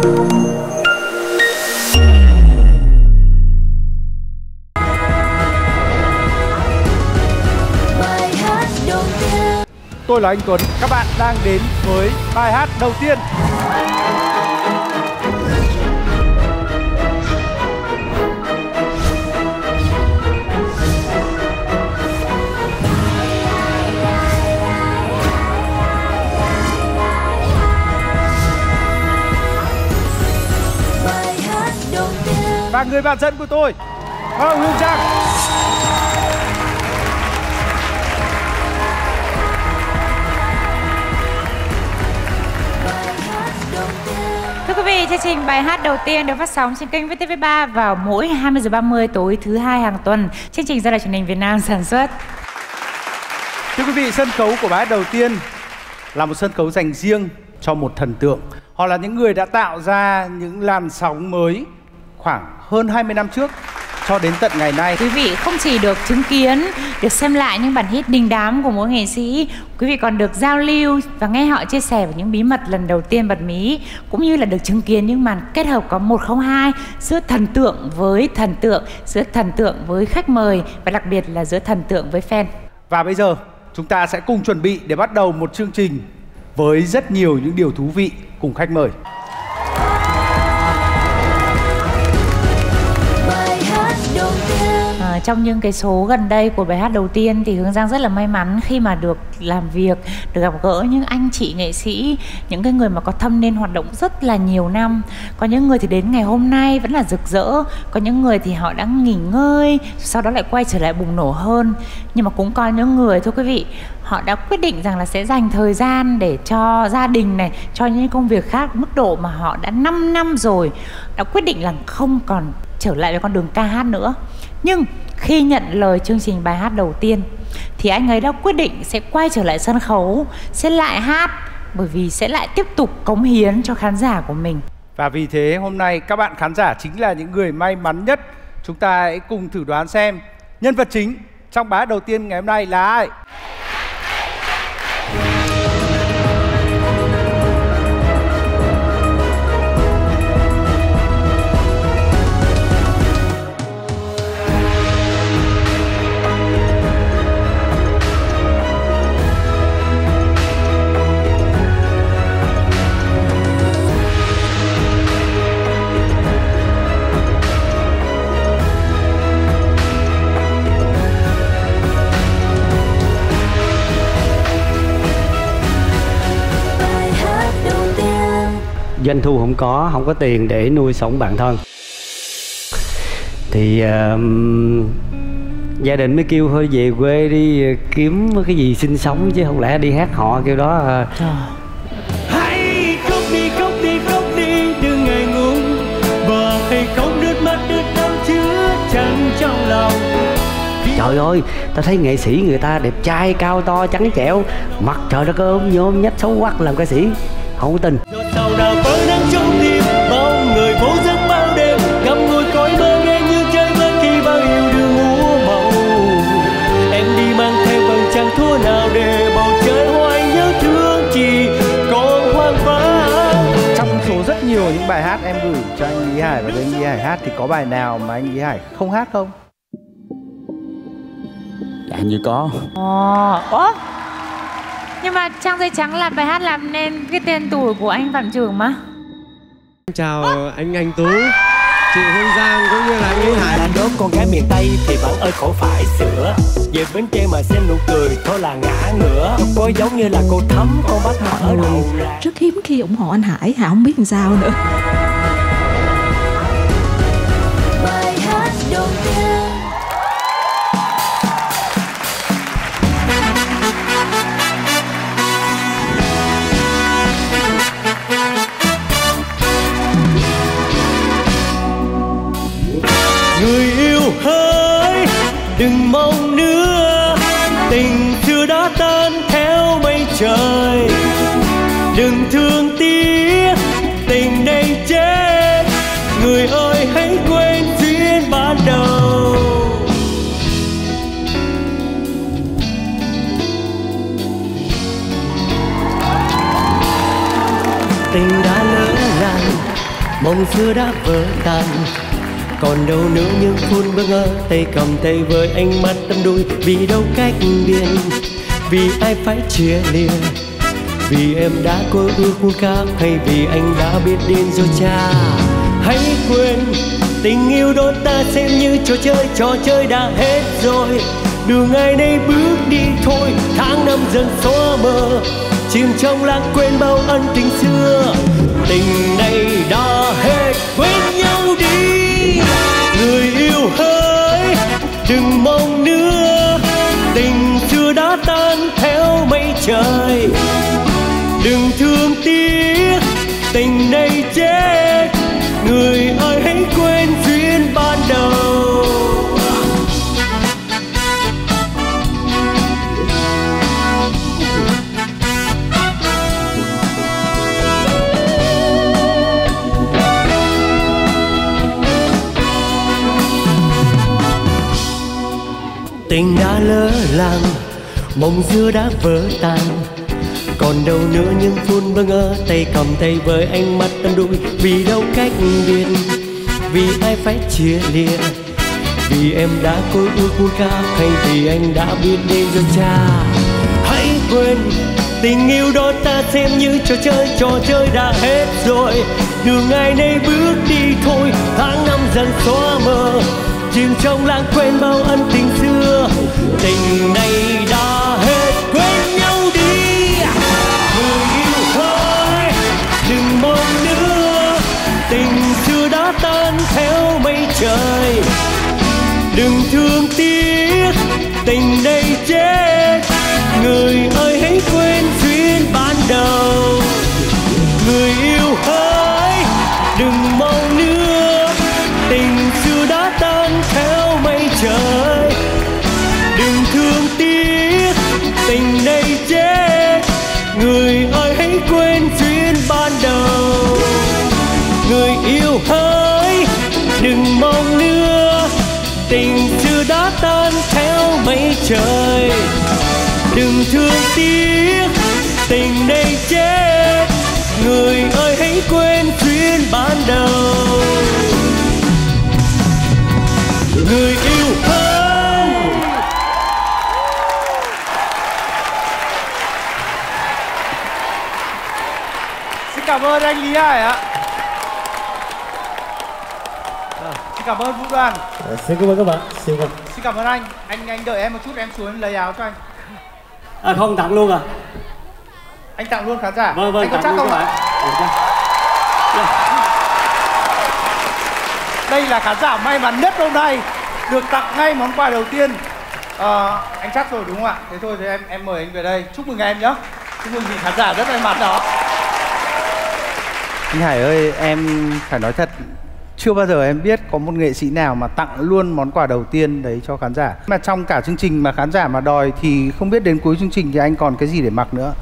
Tôi là anh Tuấn, các bạn đang đến với bài hát đầu tiên. Và người bạn dẫn của tôi, Hoa Hương Trang. Thưa quý vị, chương trình bài hát đầu tiên được phát sóng trên kênh VTV3 vào mỗi 20h30 tối thứ hai hàng tuần. Chương trình do Đài Truyền hình Việt Nam sản xuất. Thưa quý vị, sân khấu của bài hát đầu tiên là một sân khấu dành riêng cho một thần tượng. Họ là những người đã tạo ra những làn sóng mới khoảng hơn 20 năm trước cho đến tận ngày nay. Quý vị không chỉ được chứng kiến, được xem lại những bản hit đình đám của mỗi nghệ sĩ, quý vị còn được giao lưu và nghe họ chia sẻ về những bí mật lần đầu tiên bật mí, cũng như là được chứng kiến những màn kết hợp có 102 giữa thần tượng với thần tượng, giữa thần tượng với khách mời và đặc biệt là giữa thần tượng với fan. Và bây giờ chúng ta sẽ cùng chuẩn bị để bắt đầu một chương trình với rất nhiều những điều thú vị cùng khách mời. Trong những cái số gần đây của bài hát đầu tiên thì Hương Giang rất là may mắn khi mà được làm việc, được gặp gỡ những anh chị nghệ sĩ, những cái người mà có thâm niên hoạt động rất là nhiều năm. Có những người thì đến ngày hôm nay vẫn là rực rỡ, có những người thì họ đã nghỉ ngơi, sau đó lại quay trở lại bùng nổ hơn. Nhưng mà cũng có những người, thưa quý vị, họ đã quyết định rằng là sẽ dành thời gian để cho gia đình này, cho những công việc khác, mức độ mà họ đã 5 năm rồi, đã quyết định là không còn trở lại với con đường ca hát nữa. Nhưng khi nhận lời chương trình bài hát đầu tiên thì anh ấy đã quyết định sẽ quay trở lại sân khấu, sẽ lại hát, bởi vì sẽ lại tiếp tục cống hiến cho khán giả của mình. Và vì thế hôm nay các bạn khán giả chính là những người may mắn nhất. Chúng ta hãy cùng thử đoán xem nhân vật chính trong bài hát đầu tiên ngày hôm nay là ai? Doanh thu không có tiền để nuôi sống bản thân thì gia đình mới kêu thôi về quê đi kiếm cái gì sinh sống, chứ không lẽ đi hát họ kêu đó. Hãy khóc đi đừng ngại ngùng, và hãy không nước mắt đứt đau chứa chan trong lòng. Trời ơi, tao thấy nghệ sĩ người ta đẹp trai, cao to, trắng trẻo, mặt trời đất ôm nhôm nhách xấu quắc làm ca sĩ, không có tin. Sau nào với nắng trong tim, bao người vô giấc bao đêm, ngắm ngồi cõi mơ nghe như chơi vơi khi bao yêu đương úa màu. Em đi mang theo bằng chẳng thua nào để bầu trời hoài nhớ thương chỉ còn hoang vắng. Trong số rất nhiều những bài hát em gửi cho anh Lý Hải và để anh Lý Hải hát thì có bài nào mà anh Lý Hải không hát không? Dạ như có. Ủa? Nhưng mà Trang Giấy Trắng là bài hát làm nên cái tên tuổi của anh Phạm Trường mà. Chào anh Tú, chị Hương Giang cũng như là anh Lý Hải. Là đốt con gái miền Tây thì bạn ơi khổ phải sửa. Về Bến Tre mà xem nụ cười thôi là ngã ngửa. Cô giống như là cô Thắm, con bắt mở đầu là. Rất hiếm khi ủng hộ anh Hải, Hải không biết làm sao nữa. Bài hát đầu tiên. Người yêu hỡi đừng mong nữa, tình xưa đã tan theo mây trời. Đừng thương tiếc tình này chết, người ơi hãy quên duyên ban đầu. Tình đã lỡ làng, mộng xưa đã vỡ tan, còn đâu nữa những phút bơ ngơ, tay cầm tay với ánh mắt đắm đuối. Vì đâu cách biệt, vì ai phải chia lìa, vì em đã có ước muốn khác, hay vì anh đã biết đến rồi cha. Hãy quên tình yêu đôi ta xem như trò chơi đã hết rồi. Đường ngày nay bước đi thôi, tháng năm dần xóa mờ, chìm trong lãng quên bao ân tình xưa. Tình này đã hết, quên nhau đi. Người yêu hỡi, đừng mong nữa, tình xưa đã tan theo mây trời. Đừng thương tiếc, tình này chết, người ơi hãy quên duyên ban đầu. Tình đã lỡ làng, mộng xưa đã vỡ tan, còn đâu nữa những phút bơ ngơ, tay cầm tay với ánh mắt đắm đuối. Vì đâu cách biệt, vì ai phải chia lìa, vì em đã có ước muốn khác, hay vì anh đã biết đến rồi cha. Hãy quên tình yêu đó ta xem như trò chơi đã hết rồi. Đường ngày nay bước đi thôi, tháng năm dần xóa mờ, chìm trong lãng quên bao ân tình xưa. Tình này đã hết, quên nhau đi. Người yêu ơi, đừng mong nữa, tình xưa đã tan theo mây trời. Đừng thương tiếc, tình này chết, người ơi hãy quên duyên ban đầu. Người yêu ơi, đừng mong nữa, tình xưa đã tan theo mây trời. Đừng thương tiếc, tình này chết, người ơi hãy quên duyên ban đầu. Người yêu ơi, đừng mong nữa, tình xưa đã tan theo mây trời. Đừng thương tiếc, tình này chết, người ơi hãy quên duyên ban đầu. Người yêu ơi. Xin cảm ơn anh Lý Hải ạ. Xin cảm ơn Vũ Đoàn. Xin cảm ơn các bạn. Xin cảm ơn anh. Anh đợi em một chút, em xuống em lấy áo cho anh. Không tặng luôn à? Anh tặng luôn khán giả. Vâng, anh có chắc không ạ? Đây là khán giả may mắn nhất hôm nay, được tặng ngay món quà đầu tiên. Anh chắc rồi đúng không ạ? Thế thôi thì em mời anh về đây. Chúc mừng em nhé. Chúc mừng vì khán giả rất may mắn đó. Anh Hải ơi, em phải nói thật, chưa bao giờ em biết có một nghệ sĩ nào mà tặng luôn món quà đầu tiên đấy cho khán giả. Mà trong cả chương trình mà khán giả mà đòi thì không biết đến cuối chương trình thì anh còn cái gì để mặc nữa.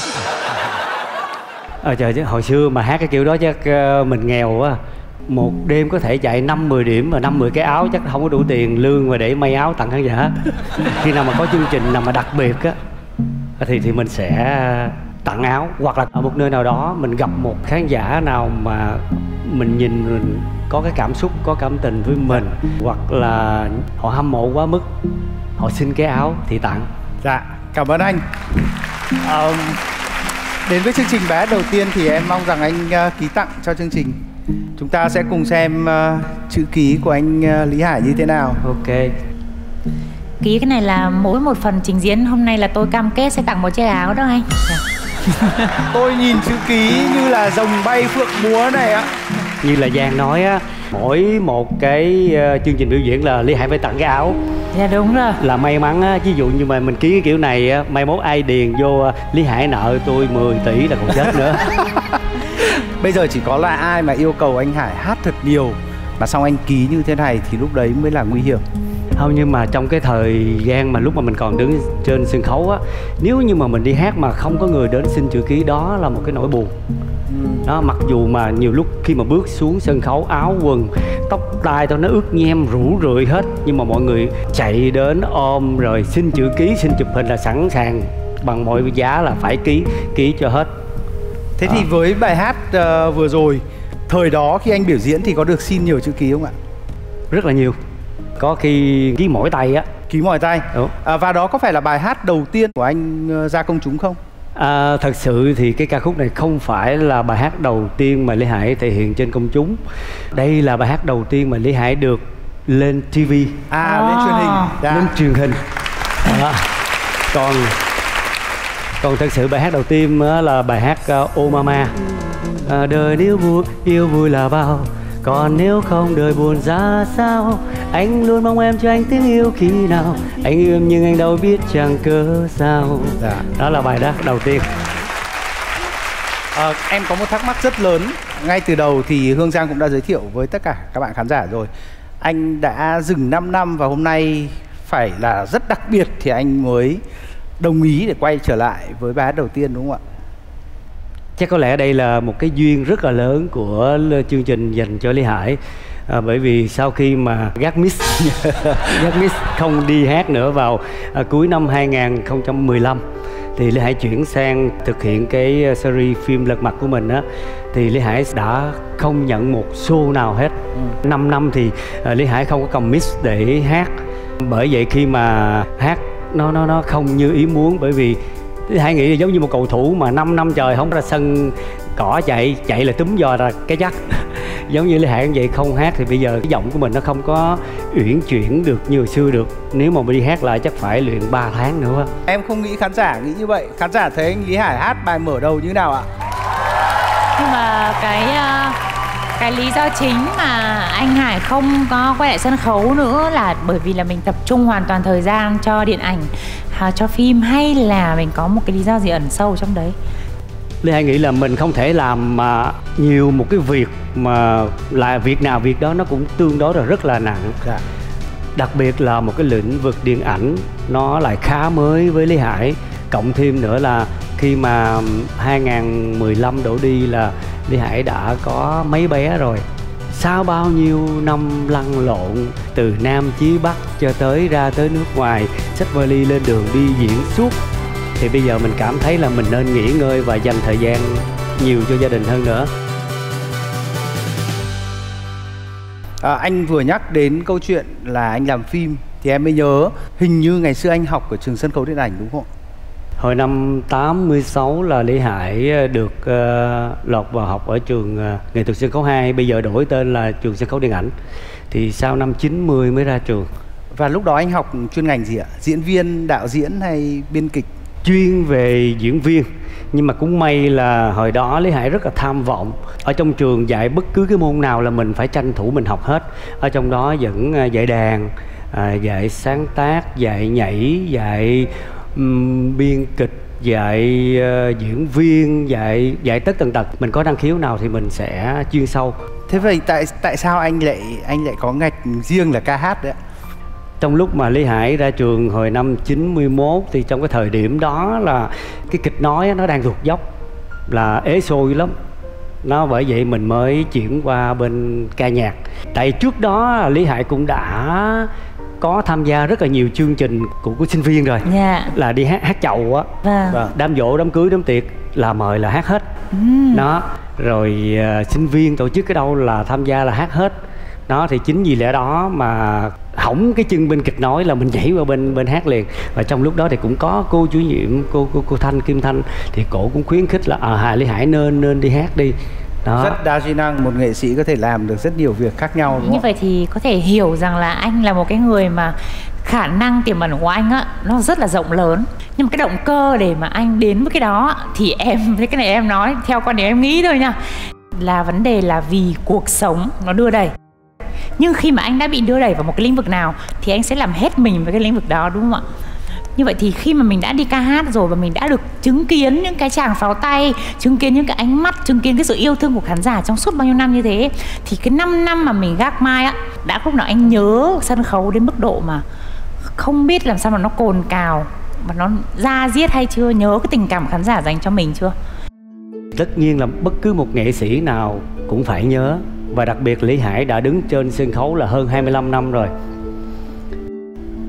Trời chứ, hồi xưa mà hát cái kiểu đó chắc mình nghèo quá. Một đêm có thể chạy 5-10 điểm và 5-10 cái áo chắc không có đủ tiền lương mà để may áo tặng khán giả. Khi nào mà có chương trình nào mà đặc biệt á thì mình sẽ tặng áo, hoặc là ở một nơi nào đó mình gặp một khán giả nào mà mình nhìn mình có cái cảm xúc, có cảm tình với mình, hoặc là họ hâm mộ quá mức, họ xin cái áo thì tặng. Dạ, cảm ơn anh. Đến với chương trình bài hát đầu tiên thì em mong rằng anh ký tặng cho chương trình. Chúng ta sẽ cùng xem chữ ký của anh Lý Hải như thế nào. Ok. Ký cái này là mỗi một phần trình diễn hôm nay là tôi cam kết sẽ tặng một chiếc áo đó anh. Tôi nhìn chữ ký như là rồng bay phượng múa này á. Như là Giang nói á, mỗi một cái chương trình biểu diễn là Lý Hải phải tặng cái áo. Dạ đúng rồi. Là may mắn á, ví dụ như mà mình ký cái kiểu này á, mai mốt ai điền vô Lý Hải nợ tôi 10 tỷ là còn chết nữa. Bây giờ chỉ có là ai mà yêu cầu anh Hải hát thật nhiều mà xong anh ký như thế này thì lúc đấy mới là nguy hiểm. Không, nhưng mà trong cái thời gian mà lúc mà mình còn đứng trên sân khấu á, nếu như mà mình đi hát mà không có người đến xin chữ ký, đó là một cái nỗi buồn. Đó, mặc dù mà nhiều lúc khi mà bước xuống sân khấu, áo quần tóc tai tôi nó ướt nhem rũ rượi hết, nhưng mà mọi người chạy đến ôm rồi xin chữ ký, xin chụp hình là sẵn sàng bằng mọi giá là phải ký cho hết. Thế thì với bài hát vừa rồi Thời đó khi anh biểu diễn thì có được xin nhiều chữ ký không ạ? Rất là nhiều. Có khi ký mỏi tay á. Ký mỏi tay. Đúng. Và đó có phải là bài hát đầu tiên của anh ra công chúng không? Thật sự thì cái ca khúc này không phải là bài hát đầu tiên mà Lý Hải thể hiện trên công chúng. Đây là bài hát đầu tiên mà Lý Hải được lên TV. Lên truyền hình. Lên truyền hình. Còn thật sự bài hát đầu tiên là bài hát Ô Mama. Đời nếu vui, yêu vui là bao, còn nếu không đời buồn ra sao. Anh luôn mong em cho anh tiếng yêu khi nào anh yêu em nhưng anh đâu biết chẳng cớ sao. Đó là bài hát đầu tiên. Em có một thắc mắc rất lớn. Ngay từ đầu thì Hương Giang cũng đã giới thiệu với tất cả các bạn khán giả rồi. Anh đã dừng 5 năm và hôm nay phải là rất đặc biệt thì anh mới đồng ý để quay trở lại với bài hát đầu tiên, đúng không ạ? Chắc có lẽ đây là một cái duyên rất là lớn của chương trình dành cho Lý Hải. Bởi vì sau khi mà Gác Miss không đi hát nữa vào cuối năm 2015 thì Lý Hải chuyển sang thực hiện cái series phim Lật Mặt của mình á, thì Lý Hải đã không nhận một show nào hết. 5 năm thì Lý Hải không có cầm miss để hát. Bởi vậy khi mà hát nó không như ý muốn, bởi vì Lý Hải nghĩ là giống như một cầu thủ mà 5 năm trời không ra sân cỏ chạy là túm giò ra cái chắc. Giống như Lý Hải vậy, không hát thì bây giờ cái giọng của mình nó không có uyển chuyển được như hồi xưa được. Nếu mà đi hát lại chắc phải luyện 3 tháng nữa. Em không nghĩ khán giả nghĩ như vậy. Khán giả thấy anh Lý Hải hát bài mở đầu như nào ạ? Nhưng mà cái lý do chính mà anh Hải không có quay lại sân khấu nữa là bởi vì là mình tập trung hoàn toàn thời gian cho điện ảnh, cho phim, hay là mình có một cái lý do gì ẩn sâu trong đấy? Lý Hải nghĩ là mình không thể làm nhiều một cái việc mà là việc nào việc đó nó cũng tương đối là rất là nặng. Đặc biệt là một cái lĩnh vực điện ảnh nó lại khá mới với Lý Hải. Cộng thêm nữa là khi mà 2015 đổ đi là Lý Hải đã có mấy bé rồi. Sau bao nhiêu năm lăn lộn từ Nam chí Bắc cho tới ra tới nước ngoài, xách vali lên đường đi diễn suốt, thì bây giờ mình cảm thấy là mình nên nghỉ ngơi và dành thời gian nhiều cho gia đình hơn nữa. Anh vừa nhắc đến câu chuyện là anh làm phim thì em mới nhớ hình như ngày xưa anh học ở trường sân khấu điện ảnh, đúng không? Hồi năm 86 là Lý Hải được lọt vào học ở trường nghệ thuật sân khấu 2, bây giờ đổi tên là trường sân khấu điện ảnh. Thì sau năm 90 mới ra trường. Và lúc đó anh học chuyên ngành gì ạ? Diễn viên, đạo diễn hay biên kịch? Chuyên về diễn viên. Nhưng mà cũng may là hồi đó Lý Hải rất là tham vọng. Ở trong trường dạy bất cứ cái môn nào là mình phải tranh thủ mình học hết. Ở trong đó vẫn dạy đàn, dạy sáng tác, dạy nhảy, dạy biên kịch, dạy diễn viên, dạy tất tần tật. Mình có năng khiếu nào thì mình sẽ chuyên sâu. Thế vậy tại sao anh lại có ngạch riêng là ca hát đấy ạ? Trong lúc mà Lý Hải ra trường hồi năm 91 thì trong cái thời điểm đó là cái kịch nói nó đang tụt dốc, là ế xôi lắm. Nó bởi vậy mình mới chuyển qua bên ca nhạc. Tại trước đó Lý Hải cũng đã có tham gia rất là nhiều chương trình của sinh viên rồi. Là đi hát chầu á, đám giỗ, đám cưới, đám tiệc là mời là hát hết. Đó, rồi sinh viên tổ chức cái đâu là tham gia là hát hết. Đó, thì chính vì lẽ đó mà hỏng cái chân bên kịch nói là mình nhảy vào bên hát liền. Và trong lúc đó thì cũng có cô chủ nhiệm, cô Thanh, Kim Thanh, thì cổ cũng khuyến khích là Lý Hải nên đi hát đi. Đó. Rất đa di năng, một nghệ sĩ có thể làm được rất nhiều việc khác nhau, đúng không? Như vậy thì có thể hiểu rằng là anh là một cái người mà khả năng tiềm ẩn của anh á nó rất là rộng lớn. Nhưng mà cái động cơ để mà anh đến với cái đó thì cái này em nói theo quan điểm em nghĩ thôi nha, là vấn đề là vì cuộc sống nó đưa đẩy. Nhưng khi mà anh đã bị đưa đẩy vào một cái lĩnh vực nào thì anh sẽ làm hết mình với cái lĩnh vực đó, đúng không ạ? Như vậy thì khi mà mình đã đi ca hát rồi và mình đã được chứng kiến những cái tràng pháo tay, chứng kiến những cái ánh mắt, chứng kiến cái sự yêu thương của khán giả trong suốt bao nhiêu năm như thế, thì cái 5 năm mà mình gác mai á, đã lúc nào anh nhớ sân khấu đến mức độ mà không biết làm sao mà nó cồn cào và nó da diết hay chưa? Nhớ cái tình cảm khán giả dành cho mình chưa? Tất nhiên là bất cứ một nghệ sĩ nào cũng phải nhớ. Và đặc biệt Lý Hải đã đứng trên sân khấu là hơn 25 năm rồi.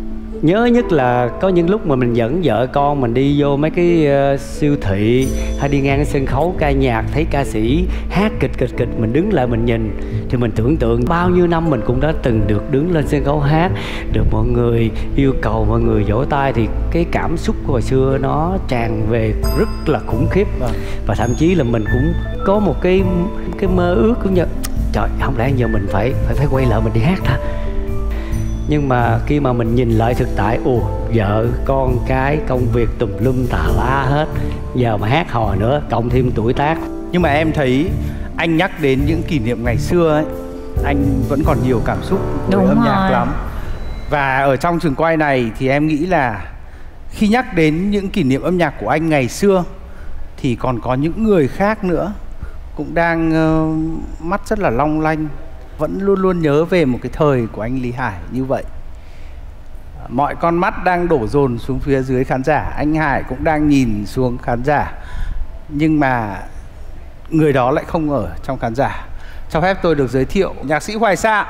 Nhớ nhất là có những lúc mà mình dẫn vợ con mình đi vô mấy cái siêu thị hay đi ngang cái sân khấu ca nhạc, thấy ca sĩ hát kịch mình đứng lại mình nhìn thì mình tưởng tượng bao nhiêu năm mình cũng đã từng được đứng lên sân khấu hát, được mọi người yêu cầu, mọi người vỗ tay, thì cái cảm xúc của hồi xưa nó tràn về rất là khủng khiếp. Và thậm chí là mình cũng có một cái mơ ước cũng như trời, không lẽ giờ mình phải quay lại mình đi hát ta. Nhưng mà khi mà mình nhìn lại thực tại, vợ con cái công việc tùm lum tà la hết, giờ mà hát hò nữa cộng thêm tuổi tác. Nhưng mà em thấy anh nhắc đến những kỷ niệm ngày xưa ấy, anh vẫn còn nhiều cảm xúc với âm nhạc lắm. Và ở trong trường quay này thì em nghĩ là khi nhắc đến những kỷ niệm âm nhạc của anh ngày xưa thì còn có những người khác nữa cũng đang mắt rất là long lanh, vẫn luôn luôn nhớ về một cái thời của anh Lý Hải như vậy. Mọi con mắt đang đổ dồn xuống phía dưới khán giả, anh Hải cũng đang nhìn xuống khán giả, nhưng mà người đó lại không ở trong khán giả. Cho phép tôi được giới thiệu nhạc sĩ Hoài Sa.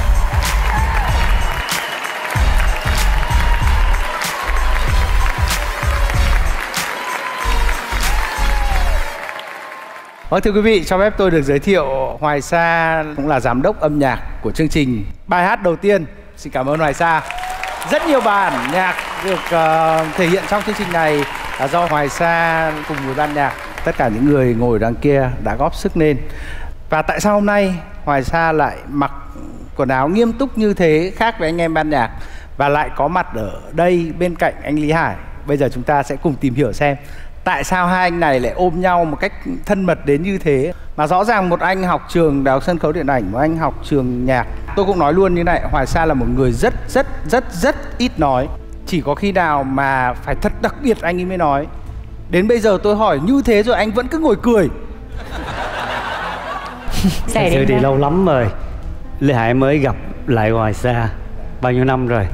Vâng, thưa quý vị, cho phép tôi được giới thiệu Hoài Sa cũng là giám đốc âm nhạc của chương trình. Bài hát đầu tiên, xin cảm ơn Hoài Sa. Rất nhiều bản nhạc được thể hiện trong chương trình này là do Hoài Sa cùng với ban nhạc, tất cả những người ngồi đằng kia đã góp sức nên. Và tại sao hôm nay Hoài Sa lại mặc quần áo nghiêm túc như thế, khác với anh em ban nhạc, và lại có mặt ở đây bên cạnh anh Lý Hải? Bây giờ chúng ta sẽ cùng tìm hiểu xem tại sao hai anh này lại ôm nhau một cách thân mật đến như thế. Mà rõ ràng một anh học trường Đại học Sân khấu Điện ảnh, một anh học trường nhạc. Tôi cũng nói luôn như này, Hoài Sa là một người rất ít nói. Chỉ có khi nào mà phải thật đặc biệt anh ấy mới nói. Đến bây giờ tôi hỏi như thế rồi anh vẫn cứ ngồi cười. Thật sự thì lâu lắm rồi Lê Hải mới gặp lại Hoài Sa. Bao nhiêu năm rồi?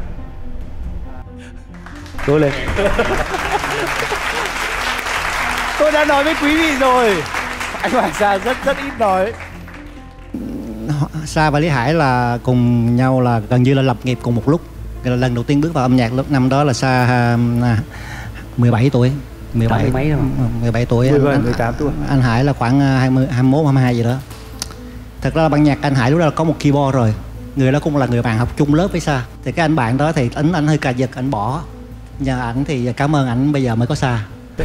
Cố lên. Tôi đã nói với quý vị rồi, anh Hoài Sa rất ít nói. Sa và Lý Hải là cùng nhau là gần như là lập nghiệp cùng một lúc. Lần đầu tiên bước vào âm nhạc lúc năm đó là Sa 17 tuổi. 17 mấy rồi. 17 tuổi. 18 tuổi. Anh Hải là khoảng 20, 21, 22 gì đó. Thật ra là ban nhạc anh Hải lúc đó là có một keyboard rồi. Người đó cũng là người bạn học chung lớp với Sa. Thì cái anh bạn đó thì anh hơi cà giật, anh bỏ. Nhờ ảnh thì cảm ơn ảnh bây giờ mới có Sa.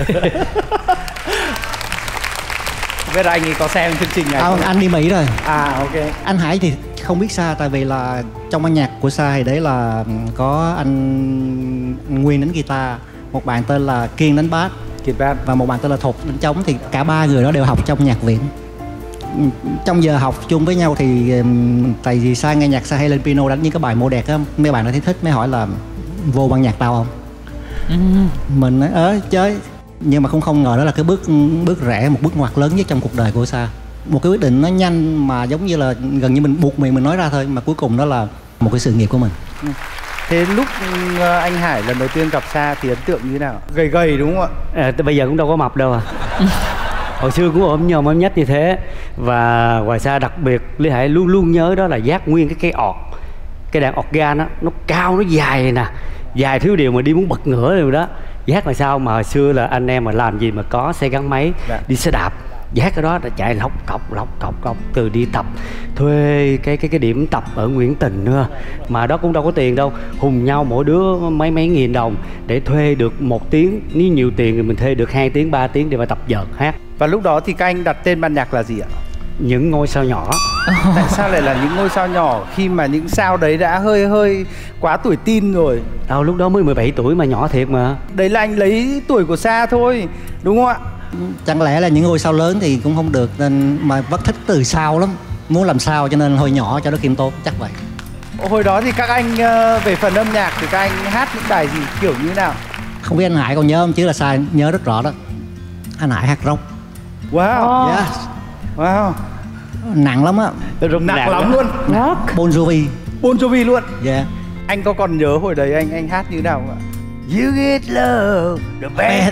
Biết là anh ấy có xem chương trình này không? Anh đi Mỹ rồi. Ok. Anh Hải thì không biết Sa, tại vì là trong ban nhạc của Sa thì đấy là có anh Nguyên đánh guitar, một bạn tên là Kiên đánh bass, và một bạn tên là Thục đánh trống. Thì cả ba người đó đều học trong nhạc viện. Trong giờ học chung với nhau thì tại vì Sa nghe nhạc, Sa hay lên piano đánh những cái bài mô đẹp á, mấy bạn nó thấy thích mới hỏi là vô ban nhạc tao không? Mình nói chơi. Nhưng mà không ngờ đó là cái bước rẽ, một bước ngoặt lớn nhất trong cuộc đời của Sa. Một cái quyết định nó nhanh mà giống như là gần như mình buộc miệng mình nói ra thôi, mà cuối cùng đó là một cái sự nghiệp của mình. Thế lúc anh Hải lần đầu tiên gặp Sa thì ấn tượng như thế nào? Gầy đúng không ạ? Bây giờ cũng đâu có mập đâu à. Hồi xưa cũng ốm nhom ốm nhách như thế. Và Hoài Sa đặc biệt Lý Hải luôn luôn nhớ đó là giác nguyên cái ọt, cái đàn organ đó, nó cao, nó dài nè, dài thiếu điều mà đi muốn bật ngửa rồi đó. Giác là sao mà hồi xưa là anh em mà làm gì mà có xe gắn máy, đi xe đạp, giác cái đó đã chạy lọc cọc từ đi tập, thuê cái điểm tập ở Nguyễn Tình nữa, mà đó cũng đâu có tiền đâu, hùng nhau mỗi đứa mấy nghìn đồng để thuê được 1 tiếng, nếu nhiều tiền thì mình thuê được 2 tiếng 3 tiếng để mà tập vợt hát. Và lúc đó thì các anh đặt tên ban nhạc là gì ạ? Những ngôi sao nhỏ. Tại sao lại là những ngôi sao nhỏ khi mà những sao đấy đã hơi quá tuổi teen rồi? Đâu, lúc đó mới 17 tuổi mà nhỏ thiệt mà. Đấy là anh lấy tuổi của Sa thôi, đúng không ạ? Chẳng lẽ là những ngôi sao lớn thì cũng không được, nên mà rất thích từ sao lắm, muốn làm sao cho nên hồi nhỏ cho nó kiêm tốn, chắc vậy. Hồi đó thì các anh về phần âm nhạc thì các anh hát những bài gì, kiểu như thế nào? Không biết anh Hải còn nhớ không, chứ là Sa nhớ rất rõ đó. Anh Hải hát rock. Wow. Yes. Wow. Nặng lắm á. Nặng lắm luôn. Rock. Bon Jovi. Bon Jovi luôn. Yeah. Anh có còn nhớ hồi đấy anh hát như thế nào không ạ? You get love the best.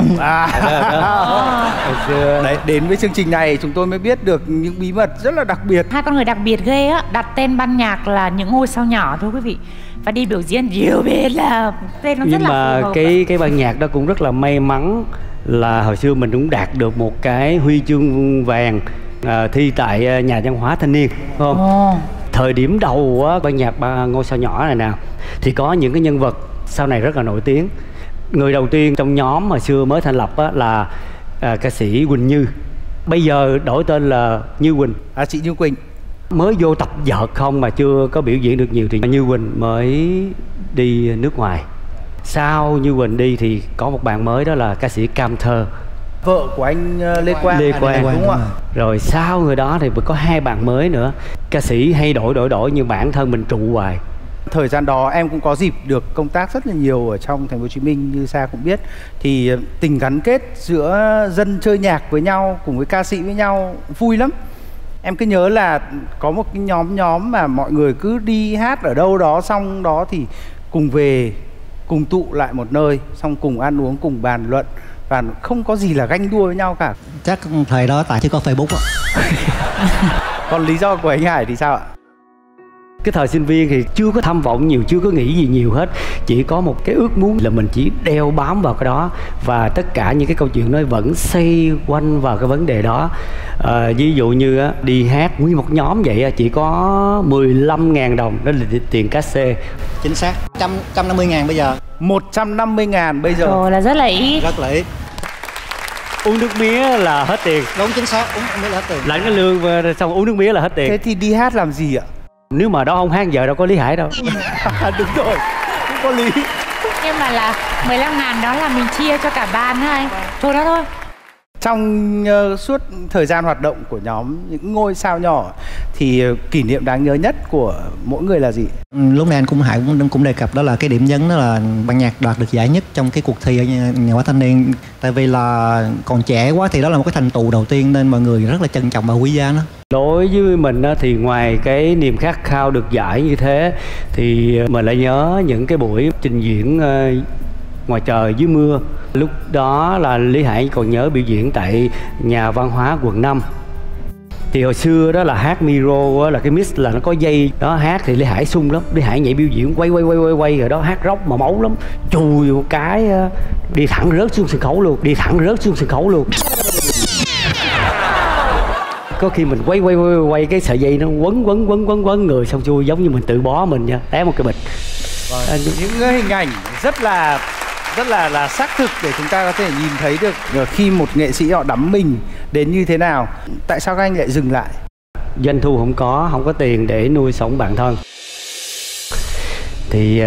Hồi xưa. Đấy, đến với chương trình này chúng tôi mới biết được những bí mật rất là đặc biệt. Hai con người đặc biệt ghê á, đặt tên ban nhạc là những ngôi sao nhỏ thôi quý vị. và đi biểu diễn nhiều bên là tên nó rất Nhưng là mà phù hợp. cái ban nhạc đó cũng rất là may mắn là hồi xưa mình cũng đạt được một cái huy chương vàng thi tại nhà văn hóa thanh niên, phải không? Thời điểm đầu á, ban nhạc Ngôi Sao Nhỏ này nè thì có những cái nhân vật sau này rất là nổi tiếng. Người đầu tiên trong nhóm mà xưa mới thành lập á, là ca sĩ Quỳnh Như, bây giờ đổi tên là Như Quỳnh. Chị Như Quỳnh mới vô tập vợt không mà chưa có biểu diễn được nhiều thì Như Quỳnh mới đi nước ngoài. Sau Như Quỳnh đi thì có một bạn mới, đó là ca sĩ Cam Thơ, vợ của anh Lê Quang. Lê Quang đúng không ạ? Rồi sau người đó thì có 2 bạn mới nữa. Ca sĩ hay đổi nhưng bản thân mình trụ hoài. Thời gian đó em cũng có dịp được công tác rất là nhiều ở trong thành phố Hồ Chí Minh, như Sa cũng biết, thì tình gắn kết giữa dân chơi nhạc với nhau cùng với ca sĩ với nhau vui lắm. Em cứ nhớ là có một cái nhóm mà mọi người cứ đi hát ở đâu đó, xong đó thì cùng về, cùng tụ lại một nơi, xong cùng ăn uống, cùng bàn luận, và không có gì là ganh đua với nhau cả. Chắc thời đó tại chưa có Facebook á. Còn lý do của anh Hải thì sao ạ? Cái thời sinh viên thì chưa có tham vọng nhiều, chưa có nghĩ gì nhiều hết. Chỉ có một cái ước muốn là mình chỉ đeo bám vào cái đó. Và tất cả những cái câu chuyện nó vẫn xoay quanh vào cái vấn đề đó. Ví dụ như đi hát nguyên một nhóm vậy chỉ có 15.000 đồng, đó là tiền cát xê. Chính xác, 150.000 bây giờ. 150.000 bây giờ. Rồi là rất là ít. Rất là ít. Uống nước mía là hết tiền. Đúng, chính xác, uống nước mía là hết tiền. Lãnh cái lương và xong uống nước mía là hết tiền. Thế thì đi hát làm gì ạ? Nếu mà đó không hát giờ đâu có Lý Hải đâu. Đúng rồi, cũng có lý. Nhưng mà là 15.000 đó là mình chia cho cả ban thôi anh. Thôi đó thôi. Trong suốt thời gian hoạt động của nhóm những ngôi sao nhỏ thì kỷ niệm đáng nhớ nhất của mỗi người là gì? Lúc này anh Hải cũng đề cập đó là cái điểm nhấn, đó là ban nhạc đoạt được giải nhất trong cái cuộc thi ở nhà văn thanh niên. Tại vì là còn trẻ quá thì đó là một cái thành tựu đầu tiên nên mọi người rất là trân trọng và quý giá nó. Đối với mình thì ngoài cái niềm khát khao được giải như thế thì mình lại nhớ những cái buổi trình diễn ngoài trời dưới mưa. Lúc đó là Lý Hải còn nhớ biểu diễn tại nhà văn hóa quận 5. Thì hồi xưa đó là hát micro là cái mic là nó có dây đó, hát thì Lý Hải sung lắm. Lý Hải nhảy biểu diễn quay rồi đó, hát rock mà máu lắm, chùi một cái đi thẳng rớt xuống sân khấu luôn. Có khi mình quay cái sợi dây nó quấn người, xong chui giống như mình tự bó mình nha, té một cái bịch. Những hình ảnh rất là xác thực để chúng ta có thể nhìn thấy được khi một nghệ sĩ họ đắm mình đến như thế nào. Tại sao các anh lại dừng lại? Doanh thu không có tiền để nuôi sống bản thân thì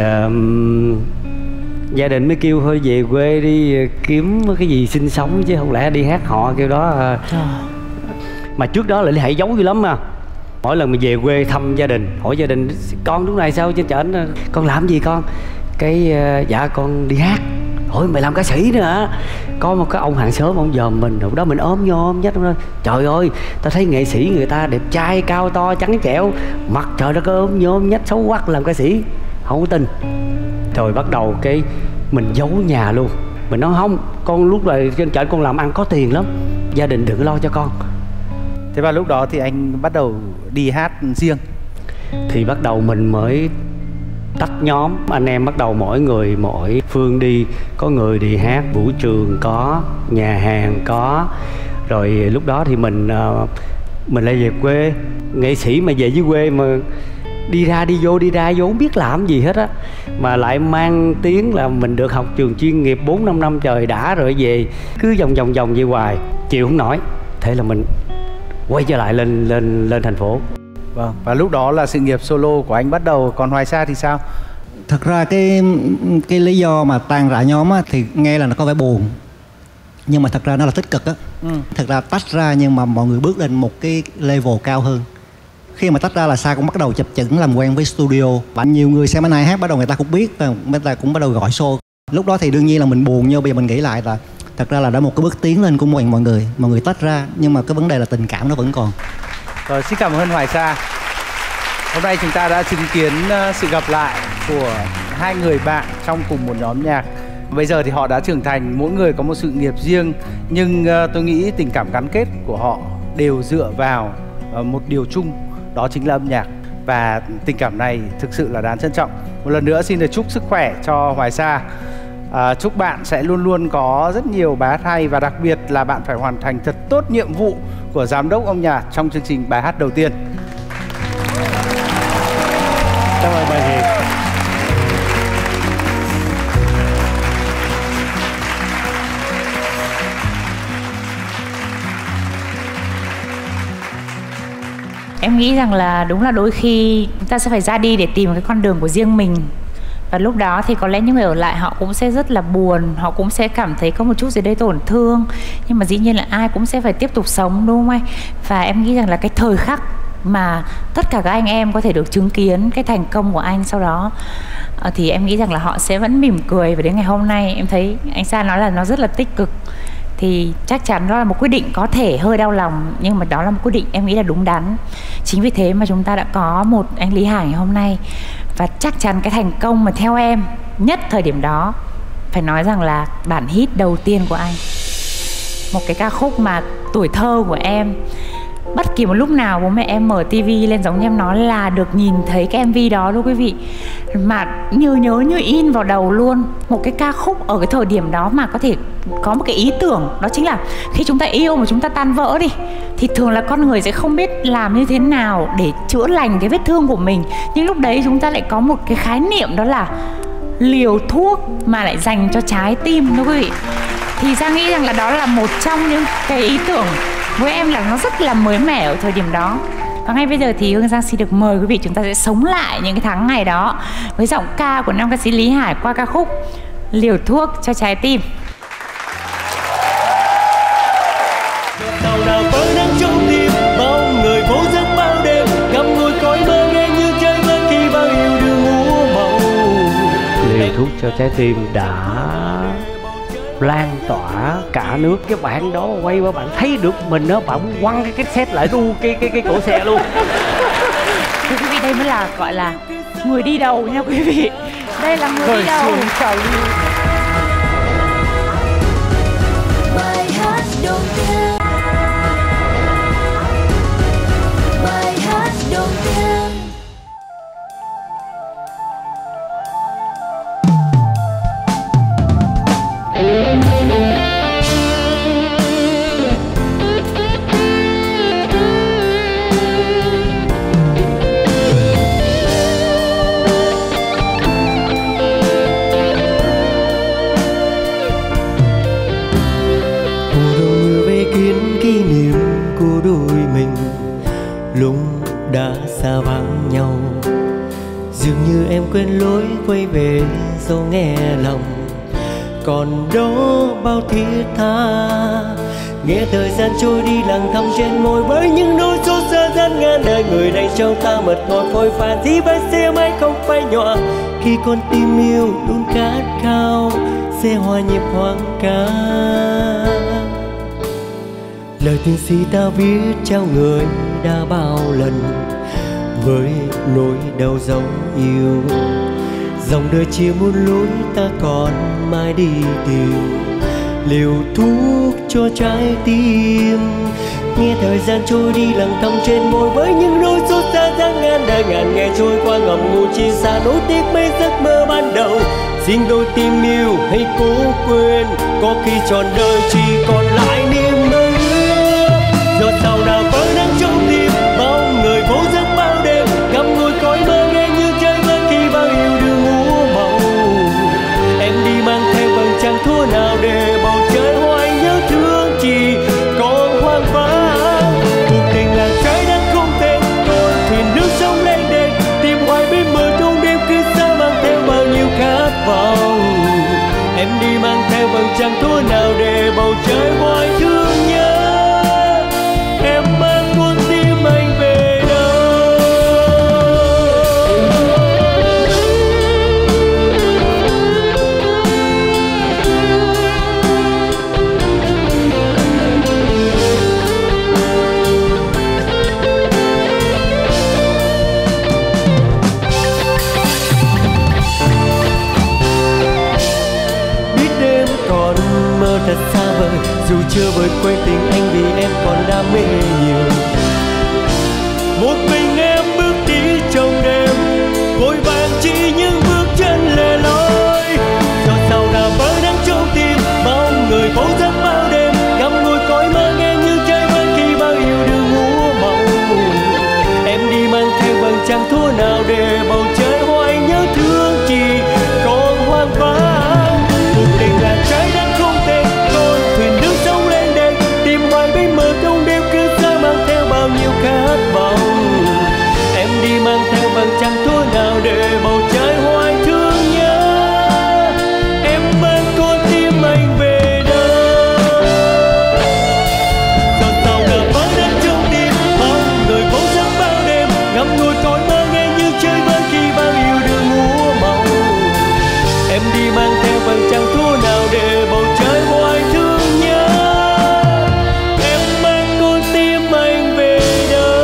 gia đình mới kêu thôi về quê đi kiếm cái gì sinh sống, chứ không lẽ đi hát họ kêu đó. Mà trước đó là Lý Hải giấu dữ lắm mà. Mỗi lần mình về quê thăm gia đình, hỏi gia đình con lúc này sao trên trển, con làm gì con? Cái dạ con đi hát. Ôi mày làm ca sĩ nữa hả? Có một cái ông hàng xóm ông dòm mình, lúc đó mình ốm nhom nhách lên. Trời ơi, tao thấy nghệ sĩ người ta đẹp trai, cao to, trắng trẻo, mặt trời đất ơi ốm nhom nhách xấu quắc làm ca sĩ, không có tin. Rồi bắt đầu cái mình giấu nhà luôn. Mình nói không, con lúc này trên trển con làm ăn có tiền lắm, gia đình đừng lo cho con. Thế và lúc đó thì anh bắt đầu đi hát riêng. Thì bắt đầu mình mới tách nhóm, anh em bắt đầu mỗi người mỗi phương đi. Có người đi hát vũ trường, có nhà hàng, có. Rồi lúc đó thì mình lại về quê. Nghệ sĩ mà về dưới quê mà đi ra đi vô không biết làm gì hết á, mà lại mang tiếng là mình được học trường chuyên nghiệp 4-5 năm trời đã rồi về, cứ vòng vậy hoài chịu không nổi. Thế là mình quay trở lại lên thành phố. Vâng, và lúc đó là sự nghiệp solo của anh bắt đầu. Còn Hoài Sa thì sao? Thật ra cái lý do mà tan rã nhóm á, thì nghe là nó có vẻ buồn, nhưng mà thật ra nó là tích cực á. Thật ra tách ra nhưng mà mọi người bước lên một cái level cao hơn. Khi mà tách ra là Sa cũng bắt đầu chập chững làm quen với studio, và nhiều người xem anh Hai hát bắt đầu người ta cũng biết, và người ta cũng bắt đầu gọi show. Lúc đó thì đương nhiên là mình buồn, nhưng bây giờ mình nghĩ lại là thật ra là đã một cái bước tiến lên của mọi người tách ra, nhưng mà cái vấn đề là tình cảm nó vẫn còn. Rồi, xin cảm ơn Hoài Sa. Hôm nay chúng ta đã chứng kiến sự gặp lại của hai người bạn trong cùng một nhóm nhạc. Bây giờ thì họ đã trưởng thành, mỗi người có một sự nghiệp riêng, nhưng tôi nghĩ tình cảm gắn kết của họ đều dựa vào một điều chung, đó chính là âm nhạc. Và tình cảm này thực sự là đáng trân trọng. Một lần nữa xin được chúc sức khỏe cho Hoài Sa. Chúc bạn sẽ luôn luôn có rất nhiều bài hát hay, và đặc biệt là bạn phải hoàn thành thật tốt nhiệm vụ của giám đốc âm nhạc trong chương trình bài hát đầu tiên. Cảm ơn bạn Hiền. Em nghĩ rằng là đúng là đôi khi chúng ta sẽ phải ra đi để tìm cái con đường của riêng mình. Và lúc đó thì có lẽ những người ở lại họ cũng sẽ rất là buồn, họ cũng sẽ cảm thấy có một chút gì đấy tổn thương. Nhưng mà dĩ nhiên là ai cũng sẽ phải tiếp tục sống, đúng không anh? Và em nghĩ rằng là cái thời khắc mà tất cả các anh em có thể được chứng kiến cái thành công của anh sau đó, thì em nghĩ rằng là họ sẽ vẫn mỉm cười. Và đến ngày hôm nay em thấy anh Sa nói là nó rất là tích cực, thì chắc chắn đó là một quyết định có thể hơi đau lòng, nhưng mà đó là một quyết định em nghĩ là đúng đắn. Chính vì thế mà chúng ta đã có một anh Lý Hải ngày hôm nay. Và chắc chắn cái thành công mà theo em nhất thời điểm đó phải nói rằng là bản hit đầu tiên của anh, một cái ca khúc mà tuổi thơ của em, bất kỳ một lúc nào bố mẹ em mở tivi lên giống như em nói là được nhìn thấy cái MV đó luôn quý vị, mà nhớ như in vào đầu luôn. Một cái ca khúc ở cái thời điểm đó mà có thể có một cái ý tưởng, đó chính là khi chúng ta yêu mà chúng ta tan vỡ đi thì thường là con người sẽ không biết làm như thế nào để chữa lành cái vết thương của mình. Nhưng lúc đấy chúng ta lại có một cái khái niệm, đó là liều thuốc mà lại dành cho trái tim đó quý vị. Thì Giang nghĩ rằng là đó là một trong những cái ý tưởng với em là nó rất là mới mẻ ở thời điểm đó. Và ngay bây giờ thì Hương Giang xin được mời quý vị, chúng ta sẽ sống lại những cái tháng ngày đó với giọng ca của nam ca sĩ Lý Hải qua ca khúc Liều thuốc cho trái tim. Tàu nào với nắng trong tim, bao người vô giấc bao đêm, ngắm ngồi cõi mơ nghe như chơi vơi khi bao yêu đương úa màu. Liều thuốc cho trái tim đã lan tỏa cả nước. Cái bạn đó quay qua bạn thấy được mình đó, bạn quăng cái cassette lại đu cái cổ xe luôn. Thưa quý vị, đây mới là gọi là người đi đầu nha quý vị. Đây là người đi đầu. Bài hát đầu tiên, bài hát đầu tiên. Lúc đã xa vắng nhau, dường như em quên lối quay về dẫu nghe lòng còn đó bao thiết tha. Nghe thời gian trôi đi lặng thầm trên môi với những nỗi xót xa gian ngàn đời. Người này trong ta mật ngọt phôi pha thì vết xe máy không phai nhòa. Khi con tim yêu luôn khát khao sẽ hòa nhịp hoang ca. Lời tình si ta viết trao người đã bao lần với nỗi đau dấu yêu. Dòng đời chia muôn lối ta còn mãi đi tìm liều thuốc cho trái tim. Nghe thời gian trôi đi lặng thầm trên môi với những nỗi xót xa gian ngàn đời. Ngàn ngày trôi qua ngậm ngùi chia xa nối tiếc mấy giấc mơ ban đầu. Xin đôi tim yêu hãy cố quên, có khi trọn đời chỉ còn lại niềm mơ. Giọt sầu nào với nắng trong tim, bao người vô giấc bao đêm, ngắm ngồi cõi mơ nghe như chơi vơi khi bao yêu đương úa màu. Em đi mang theo vầng trăng thua nào để bầu trời hoài nhớ thương chỉ còn hoang vắng. Cuộc tình là trái đất không tên, còn thuyền nước sông lên đền, tìm hoài bên bờ trong đêm cứ xa mang theo bao nhiêu khát vọng. Em đi mang theo vầng trăng thua nào để bầu trời hoài thương nhớ. Em mang con tim anh về đâu. Biết đêm còn mơ thật xa vời, dù chưa vời quên tình anh vì em còn đam mê nhiều. Một mình em bước đi trong đêm, vội vàng chỉ những bước chẳng thua nào để bầu trời hoài nhớ thương chỉ còn hoang vắng. Cuộc tình là trái đất không tên, con thuyền nước sông lên đên, tìm hoài bên mờ trong đêm cứ xa mang theo bao nhiêu khát vọng. Em đi mang theo bằng chẳng thua nào để bầu trời hoài thương nhớ. Em mang con tim anh về đâu. Giọt sầu đã vỡ đất trong tim, mong người cố giấc bao đêm, ngắm ngùi cõi mơ nghe như chơi vơi khi bao yêu đương múa màu. Em đi mang theo bằng chẳng thua nào để bầu trời hoài thương nhớ. Em mang con tim anh về đâu.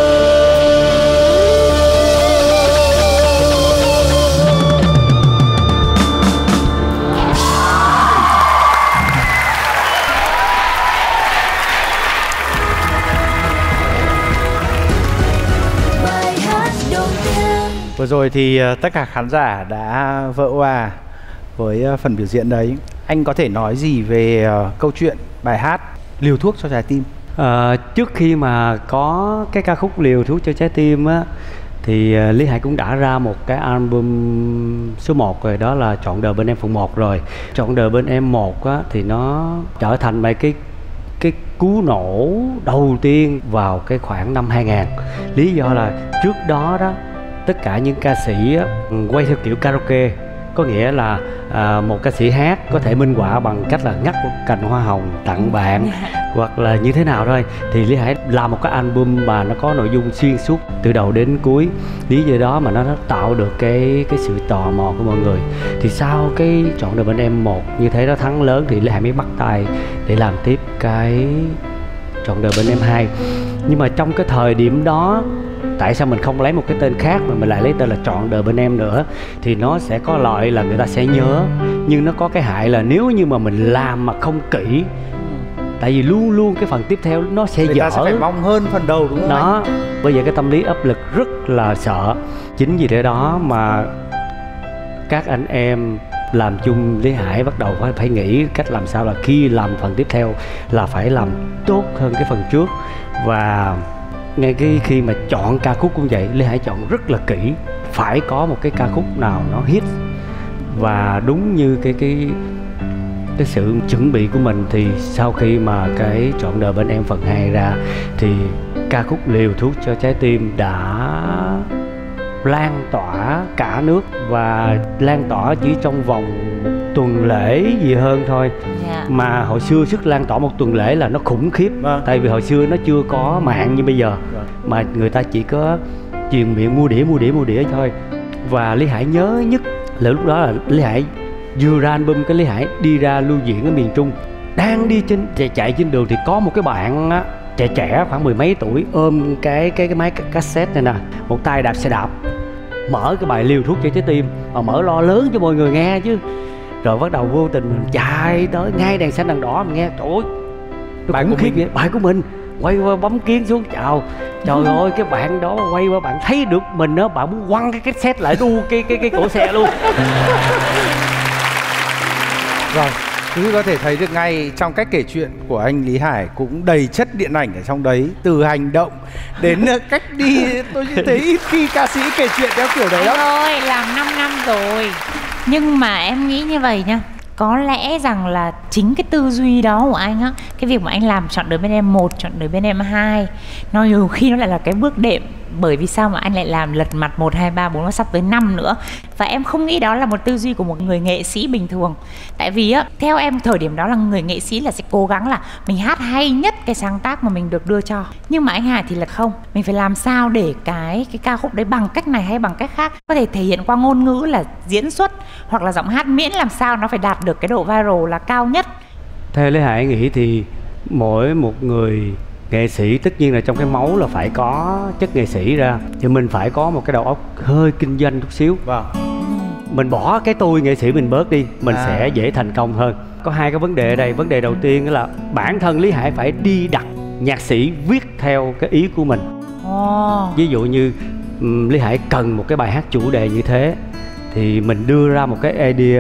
Bài hát đầu tiên. Vừa rồi thì tất cả khán giả đã vỡ òa với phần biểu diễn đấy. Anh có thể nói gì về câu chuyện bài hát Liều thuốc cho trái tim? Trước khi mà có cái ca khúc Liều thuốc cho trái tim á, thì Lý Hải cũng đã ra một cái album số 1 rồi, đó là Trọn đời bên em phần 1 rồi. Trọn đời bên em 1 á, thì nó trở thành cái cú nổ đầu tiên vào cái khoảng năm 2000. Lý do là trước đó đó, tất cả những ca sĩ á, quay theo kiểu karaoke. Có nghĩa là một ca sĩ hát có thể minh họa bằng cách là ngắt một cành hoa hồng tặng bạn hoặc là như thế nào thôi. Thì Lý Hải làm một cái album mà nó có nội dung xuyên suốt từ đầu đến cuối. Lý do đó mà nó tạo được cái sự tò mò của mọi người. Thì sau cái Trọn đời bên em 1 như thế nó thắng lớn thì Lý Hải mới bắt tay để làm tiếp cái Trọn đời bên em 2. Nhưng mà trong cái thời điểm đó, tại sao mình không lấy một cái tên khác mà mình lại lấy tên là Trọn đời bên em nữa? Thì nó sẽ có lợi là người ta sẽ nhớ, nhưng nó có cái hại là nếu như mà mình làm mà không kỹ, tại vì luôn luôn cái phần tiếp theo nó sẽ dở. Người ta sẽ phải mong hơn phần đầu, đúng không? Đó, bây giờ cái tâm lý áp lực rất là sợ. Chính vì thế đó mà các anh em làm chung Lý Hải bắt đầu phải nghĩ cách làm sao là khi làm phần tiếp theo là phải làm tốt hơn cái phần trước. Và ngay cái khi mà chọn ca khúc cũng vậy, Lý Hải chọn rất là kỹ, phải có một cái ca khúc nào nó hit. Và đúng như cái sự chuẩn bị của mình thì sau khi mà cái Trọn đời bên em phần 2 ra thì ca khúc Liều thuốc cho trái tim đã lan tỏa cả nước, và lan tỏa chỉ trong vòng một tuần lễ gì hơn thôi. Mà hồi xưa sức lan tỏa một tuần lễ là nó khủng khiếp. Tại vì hồi xưa nó chưa có mạng như bây giờ, mà người ta chỉ có truyền miệng mua đĩa thôi. Và Lý Hải nhớ nhất là lúc đó là Lý Hải vừa ra album, cái Lý Hải đi ra lưu diễn ở miền Trung, đang đi chạy trên đường thì có một cái bạn á, trẻ khoảng mười mấy tuổi, ôm cái máy cassette này nè, một tay đạp xe đạp, mở cái bài Liều thuốc cho trái tim, mà mở lo lớn cho mọi người nghe chứ. Rồi bắt đầu vô tình mình chạy tới ngay đèn xanh đèn đỏ, mình nghe trời ơi, bài của mình, bài của mình, quay qua bấm kiến xuống chào. Trời ơi, cái bạn đó quay qua bạn thấy được mình đó, bạn muốn quăng cái cassette lại đu cái cổ xe luôn. Rồi, quý vị có thể thấy được ngay trong cách kể chuyện của anh Lý Hải cũng đầy chất điện ảnh ở trong đấy. Từ hành động đến cách đi, tôi thấy ít khi ca sĩ kể chuyện theo kiểu đấy lắm. Anh ơi, làm 5 năm rồi. Nhưng mà em nghĩ như vậy nha, có lẽ rằng là chính cái tư duy đó của anh á, cái việc mà anh làm Trọn đời bên em 1, Trọn đời bên em 2, nó nhiều khi nó lại là cái bước đệm. Bởi vì sao mà anh lại làm Lật mặt 1, 2, 3, 4 và sắp tới 5 nữa. Và em không nghĩ đó là một tư duy của một người nghệ sĩ bình thường. Tại vì á, theo em thời điểm đó là người nghệ sĩ là sẽ cố gắng là mình hát hay nhất cái sáng tác mà mình được đưa cho. Nhưng mà anh Hải thì là không, mình phải làm sao để cái ca khúc đấy bằng cách này hay bằng cách khác có thể thể hiện qua ngôn ngữ là diễn xuất hoặc là giọng hát, miễn làm sao nó phải đạt được cái độ viral là cao nhất. Theo Lê Hải nghĩ thì mỗi một người nghệ sĩ tất nhiên là trong cái máu là phải có chất nghệ sĩ ra, thì mình phải có một cái đầu óc hơi kinh doanh chút xíu. Mình bỏ cái tôi nghệ sĩ mình bớt đi, mình sẽ dễ thành công hơn. Có hai cái vấn đề ở đây. Vấn đề đầu tiên là bản thân Lý Hải phải đi đặt nhạc sĩ viết theo cái ý của mình. Ví dụ như Lý Hải cần một cái bài hát chủ đề như thế thì mình đưa ra một cái idea,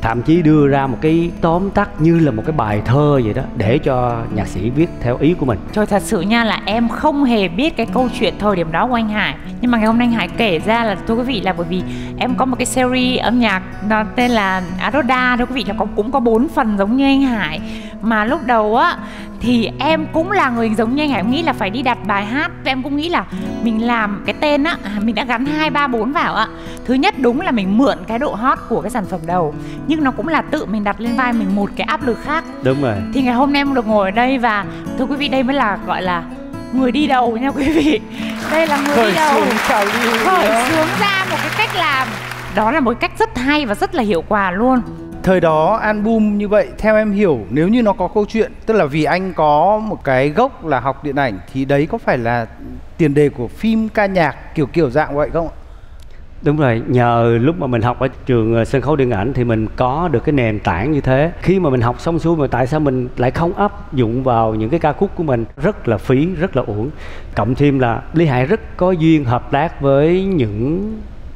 thậm chí đưa ra một cái tóm tắt như là một cái bài thơ vậy đó, để cho nhạc sĩ viết theo ý của mình. Trời, thật sự nha, là em không hề biết cái câu chuyện thời điểm đó của anh Hải. Nhưng mà ngày hôm nay anh Hải kể ra là thưa quý vị, là bởi vì em có một cái series âm nhạc nó tên là Aroda, thưa quý vị, là cũng có 4 phần giống như anh Hải. Mà lúc đầu á thì em cũng là người giống như anh Hải, em nghĩ là phải đi đặt bài hát. Em cũng nghĩ là mình làm cái tên á, mình đã gắn 2, 3, 4 vào ạ. Thứ nhất đúng là mình mượn cái độ hot của cái sản phẩm đầu, nhưng nó cũng là tự mình đặt lên vai mình một cái áp lực khác. Đúng rồi. Thì ngày hôm nay em được ngồi ở đây và thưa quý vị, đây mới là gọi là người đi đầu nha quý vị. Đây là người đi đầu, khởi xướng ra một cái cách làm. Đó là một cách rất hay và rất là hiệu quả luôn. Thời đó album như vậy, theo em hiểu, nếu như nó có câu chuyện, tức là vì anh có một cái gốc là học điện ảnh, thì đấy có phải là tiền đề của phim ca nhạc kiểu dạng vậy không ạ? Đúng rồi, nhờ lúc mà mình học ở trường sân khấu điện ảnh thì mình có được cái nền tảng như thế. Khi mà mình học xong xuôi mà tại sao mình lại không áp dụng vào những cái ca khúc của mình? Rất là phí, rất là uổng. Cộng thêm là Lý Hải rất có duyên hợp tác với những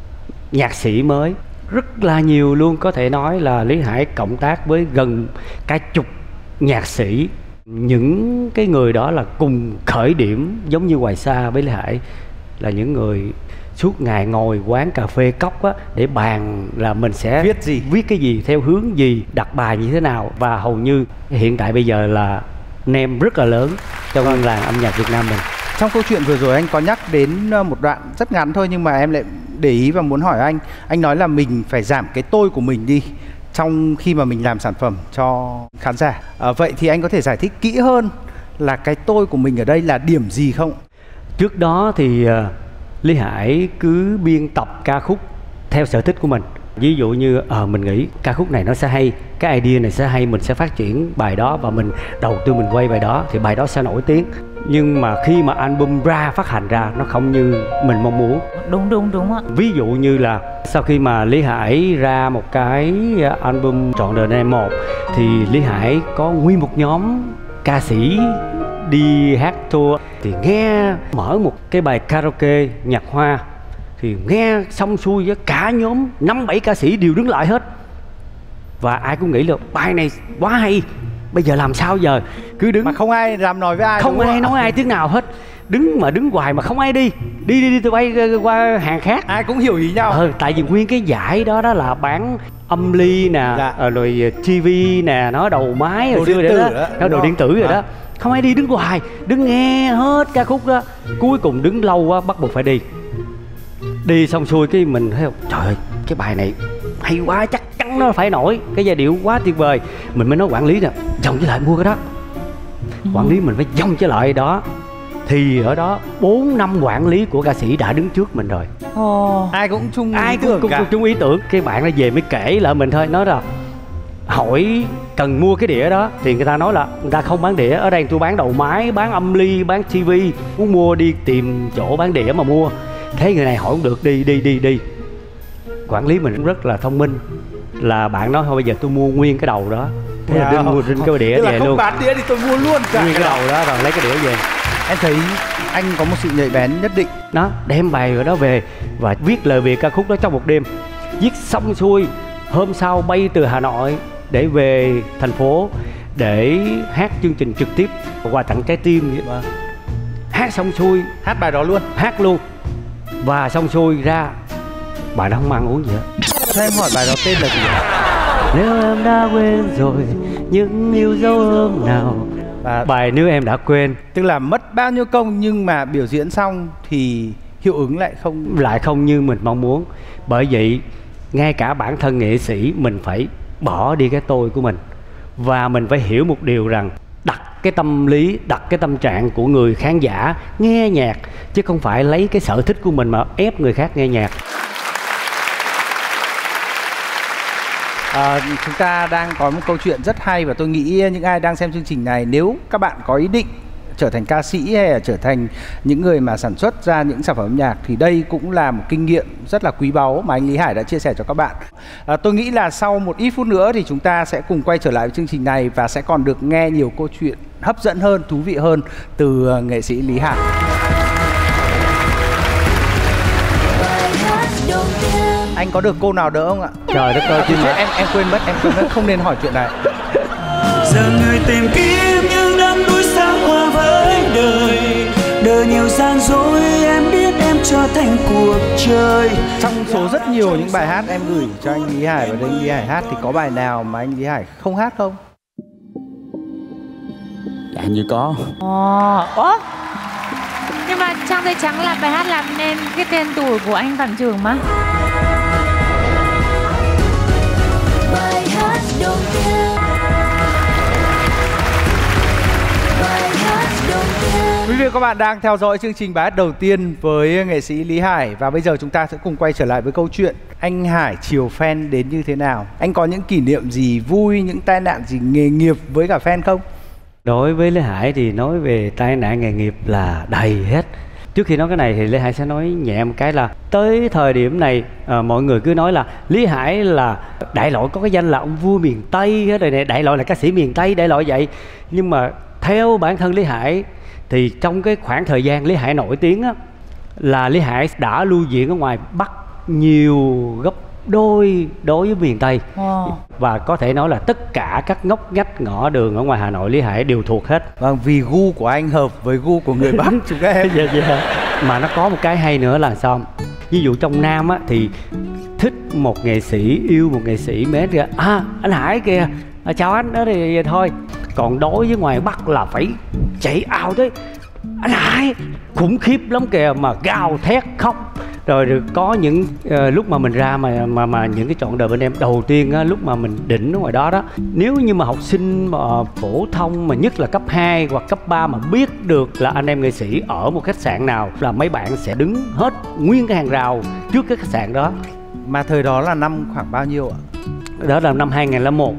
nhạc sĩ mới, rất là nhiều luôn. Có thể nói là Lý Hải cộng tác với gần cả chục nhạc sĩ. Những cái người đó là cùng khởi điểm giống như Hoài Sa với Lý Hải, là những người suốt ngày ngồi quán cà phê cốc á, để bàn là mình sẽ viết cái gì, theo hướng gì, đặt bài như thế nào. Và hầu như hiện tại bây giờ là name rất là lớn trong làng âm nhạc Việt Nam mình. Trong câu chuyện vừa rồi anh có nhắc đến một đoạn rất ngắn thôi, nhưng mà em lại để ý và muốn hỏi anh nói là mình phải giảm cái tôi của mình đi trong khi mà mình làm sản phẩm cho khán giả. Vậy thì anh có thể giải thích kỹ hơn là cái tôi của mình ở đây là điểm gì không? Trước đó thì Lý Hải cứ biên tập ca khúc theo sở thích của mình. Ví dụ như mình nghĩ ca khúc này nó sẽ hay, cái idea này sẽ hay, mình sẽ phát triển bài đó và mình đầu tư mình quay bài đó thì bài đó sẽ nổi tiếng. Nhưng mà khi mà album ra, phát hành ra, nó không như mình mong muốn. Đúng ạ. Ví dụ như là sau khi mà Lý Hải ra một cái album Trọn Đời Em Một, thì Lý Hải có nguyên một nhóm ca sĩ đi hát tour, thì nghe mở một cái bài karaoke nhạc hoa, thì nghe xong xuôi với cả nhóm 5-7 ca sĩ đều đứng lại hết. Và ai cũng nghĩ là bài này quá hay, bây giờ làm sao giờ? Cứ đứng mà không ai làm nói với ai, không ai nói ai tiếng nào hết, đứng hoài mà không ai đi tôi bay qua hàng khác. Ai cũng hiểu ý nhau. Tại vì nguyên cái giải đó là bán âm ly nè, rồi TV nè, nó đầu máy rồi xưa đó, nó đồ điện tử rồi đó. Không ai đi, đứng hoài, đứng nghe hết ca khúc đó. Cuối cùng đứng lâu quá bắt buộc phải đi xong xuôi cái mình thấy trời ơi, cái bài này hay quá, chắc chắn nó phải nổi, cái giai điệu quá tuyệt vời. Mình mới nói quản lý nè, dòng trở lại mua cái đó. Quản lý mình phải dòng trở lại đó. Thì ở đó 4 năm quản lý của ca sĩ đã đứng trước mình rồi. Ai cũng chung ý tưởng. Cái bạn nó về mới kể lại mình thôi, nói là hỏi cần mua cái đĩa đó, thì người ta nói là người ta không bán đĩa, ở đây tôi bán đầu máy, bán âm ly, bán TV, muốn mua đi tìm chỗ bán đĩa mà mua. Thế người này hỏi không được, đi. Quản lý mình rất là thông minh, là bạn nói thôi bây giờ tôi mua nguyên cái đầu đó. Thế là mua cái đĩa về luôn. Không bán đĩa thì tôi mua luôn cả nguyên cái đầu đó rồi lấy cái đĩa về. Em thấy anh có một sự nhạy bén nhất định. Nó đem bài ở đó về và viết lời Việt ca khúc đó trong một đêm. Viết xong xuôi, hôm sau bay từ Hà Nội để về thành phố để hát chương trình trực tiếp quà tặng trái tim vậy. Hát xong xuôi, hát bài đó luôn. Hát luôn. Và xong xuôi ra bài đó không ăn uống gì hết. Sao em hỏi bài đó tên là gì? Nếu em đã quên rồi những yêu dấu hôm nào. Bài Nếu Em Đã Quên. Tức là mất bao nhiêu công nhưng mà biểu diễn xong thì hiệu ứng lại không như mình mong muốn. Bởi vậy ngay cả bản thân nghệ sĩ mình phải bỏ đi cái tôi của mình. Và mình phải hiểu một điều rằng đặt cái tâm lý, đặt cái tâm trạng của người khán giả nghe nhạc, chứ không phải lấy cái sở thích của mình mà ép người khác nghe nhạc. Chúng ta đang có một câu chuyện rất hay, và tôi nghĩ những ai đang xem chương trình này, nếu các bạn có ý định trở thành ca sĩ hay là trở thành những người mà sản xuất ra những sản phẩm âm nhạc, thì đây cũng là một kinh nghiệm rất là quý báu mà anh Lý Hải đã chia sẻ cho các bạn. Tôi nghĩ là sau một ít phút nữa thì chúng ta sẽ cùng quay trở lại với chương trình này và sẽ còn được nghe nhiều câu chuyện hấp dẫn hơn, thú vị hơn từ nghệ sĩ Lý Hải. Anh có được cô nào đỡ không ạ? Trời đất ơi, em quên mất, không nên hỏi chuyện này. Giờ người tìm kiếm những đắm đuối xa hoa với đời, đời nhiều gian dối em biết em trở thành cuộc chơi. Trong số rất nhiều những bài hát em gửi cho anh Lý Hải và để anh Lý Hải hát thì có bài nào mà anh Lý Hải không hát không? Dạ như có. Nhưng mà Trang Giấy Trắng là bài hát làm nên cái tên tuổi của anh Văn Trường mà. Bài hát đầu tiên. Bài hát đầu tiên. Quý vị và các bạn đang theo dõi chương trình bài hát đầu tiên với nghệ sĩ Lý Hải. Và bây giờ chúng ta sẽ cùng quay trở lại với câu chuyện anh Hải chiều fan đến như thế nào. Anh có những kỷ niệm gì vui, những tai nạn gì nghề nghiệp với cả fan không? Đối với Lý Hải thì nói về tai nạn nghề nghiệp là đầy hết. Trước khi nói cái này thì Lý Hải sẽ nói nhẹ một cái là tới thời điểm này mọi người cứ nói là Lý Hải là đại loại có cái danh là ông vua miền Tây hết rồi này, đại loại là ca sĩ miền Tây, đại loại vậy. Nhưng mà theo bản thân Lý Hải thì trong cái khoảng thời gian Lý Hải nổi tiếng á, là Lý Hải đã lưu diễn ở ngoài Bắc nhiều gấp đôi đối với miền Tây. Và có thể nói là tất cả các ngóc ngách ngõ đường ở ngoài Hà Nội Lý Hải đều thuộc hết. Vâng, vì gu của anh hợp với gu của người Bắc chúng em. Mà nó có một cái hay nữa là sao? Ví dụ trong Nam á thì thích một nghệ sĩ, yêu một nghệ sĩ mến kìa, anh Hải kìa, chào anh đó thì thôi. Còn đối với ngoài Bắc là phải chạy ào tới anh Hải khủng khiếp lắm kìa, mà gào thét khóc. Rồi có những lúc mà mình ra mà những cái chọn đời bên em đầu tiên á, lúc mà mình đỉnh ở ngoài đó đó, nếu như mà học sinh mà phổ thông mà nhất là cấp 2 hoặc cấp 3 mà biết được là anh em nghệ sĩ ở một khách sạn nào là mấy bạn sẽ đứng hết nguyên cái hàng rào trước cái khách sạn đó. Mà thời đó là năm khoảng bao nhiêu ạ? Đó là năm 2001.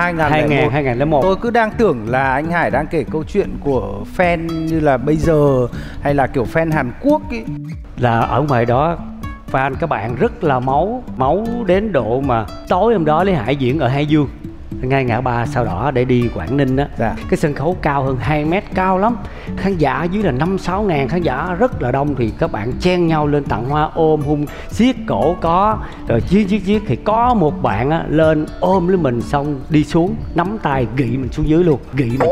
2001. Tôi cứ đang tưởng là anh Hải đang kể câu chuyện của fan như là bây giờ, hay là kiểu fan Hàn Quốc ý. Là ở ngoài đó fan các bạn rất là máu đến độ mà tối hôm đó Lý Hải diễn ở Hải Dương, ngay ngã ba Sao Đỏ để đi Quảng Ninh á. Cái sân khấu cao hơn 2 mét, cao lắm, khán giả dưới là 5-6 ngàn khán giả rất là đông, thì các bạn chen nhau lên tặng hoa, ôm hung, siết cổ có, rồi chiếc thì có một bạn á lên ôm lấy mình xong đi xuống nắm tay gị mình xuống dưới luôn.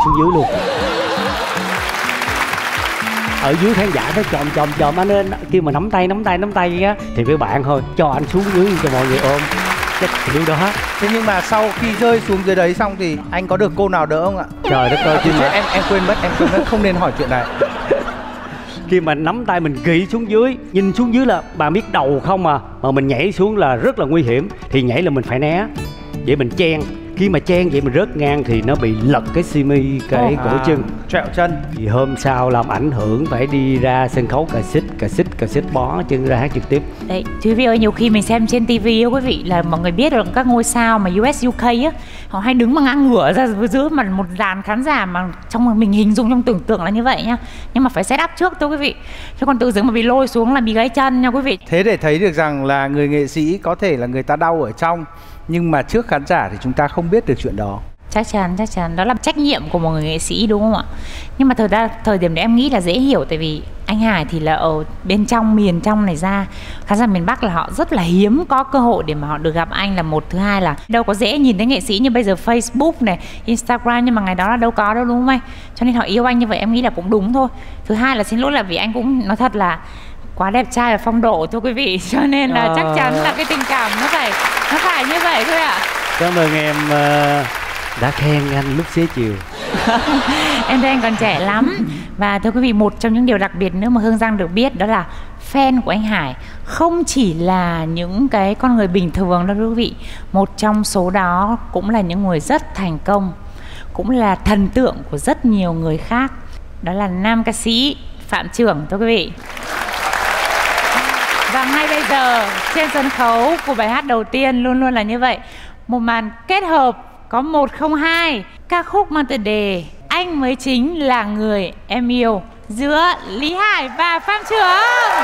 Ở dưới khán giả nó chồm anh ơi, kêu mà nắm tay á thì với bạn thôi cho anh xuống dưới cho mọi người ôm. Chắc điều đó. Thế nhưng mà sau khi rơi xuống dưới đấy xong thì anh có được cô nào đỡ không ạ? Trời đất ơi, em quên mất, không nên hỏi chuyện này. Khi mà nắm tay mình gị xuống dưới, nhìn xuống dưới là bà biết đầu không mà mình nhảy xuống là rất là nguy hiểm, thì nhảy là mình phải né để mình chen. Khi mà chen vậy mình rớt ngang thì nó bị lật cái simi, cái cổ chân, trẹo chân. Thì hôm sau làm ảnh hưởng phải đi ra sân khấu cà xích bó chân ra hát trực tiếp. Đấy, quý vị ơi, nhiều khi mình xem trên TV á quý vị, là mọi người biết là các ngôi sao mà US UK á, họ hay đứng mà ngang ngửa ra giữa mà một dàn khán giả mà trong mình hình dung trong tưởng tượng là như vậy nhá. Nhưng mà phải set up trước thôi quý vị. Chứ còn tự dưng mà bị lôi xuống là bị gãy chân nha quý vị. Thế để thấy được rằng là người nghệ sĩ có thể là người ta đau ở trong, nhưng mà trước khán giả thì chúng ta không biết được chuyện đó. Chắc chắn đó là trách nhiệm của một người nghệ sĩ, đúng không ạ? Nhưng mà thật ra thời điểm đấy em nghĩ là dễ hiểu, tại vì anh Hải thì là ở bên trong, miền trong này ra, khán giả miền Bắc là họ rất là hiếm có cơ hội để mà họ được gặp anh là một. Thứ hai là đâu có dễ nhìn thấy nghệ sĩ như bây giờ Facebook này, Instagram, nhưng mà ngày đó là đâu có đâu, đúng không anh? Cho nên họ yêu anh như vậy em nghĩ là cũng đúng thôi. Thứ hai là xin lỗi là vì anh cũng nói thật là quá đẹp trai và phong độ thưa quý vị, cho nên là chắc chắn là cái tình cảm nó phải như vậy thôi ạ. Cảm ơn em đã khen anh lúc xế chiều. Em thấy anh còn trẻ lắm. Và thưa quý vị, một trong những điều đặc biệt nữa mà Hương Giang được biết đó là fan của anh Hải không chỉ là những cái con người bình thường đâu quý vị. Một trong số đó cũng là những người rất thành công, cũng là thần tượng của rất nhiều người khác. Đó là nam ca sĩ Phạm Trường thưa quý vị. Và ngay bây giờ trên sân khấu của bài hát đầu tiên luôn luôn là như vậy, một màn kết hợp có 102 ca khúc mang tựa đề Anh Mới Chính Là Người Em Yêu giữa Lý Hải và Phạm Trường.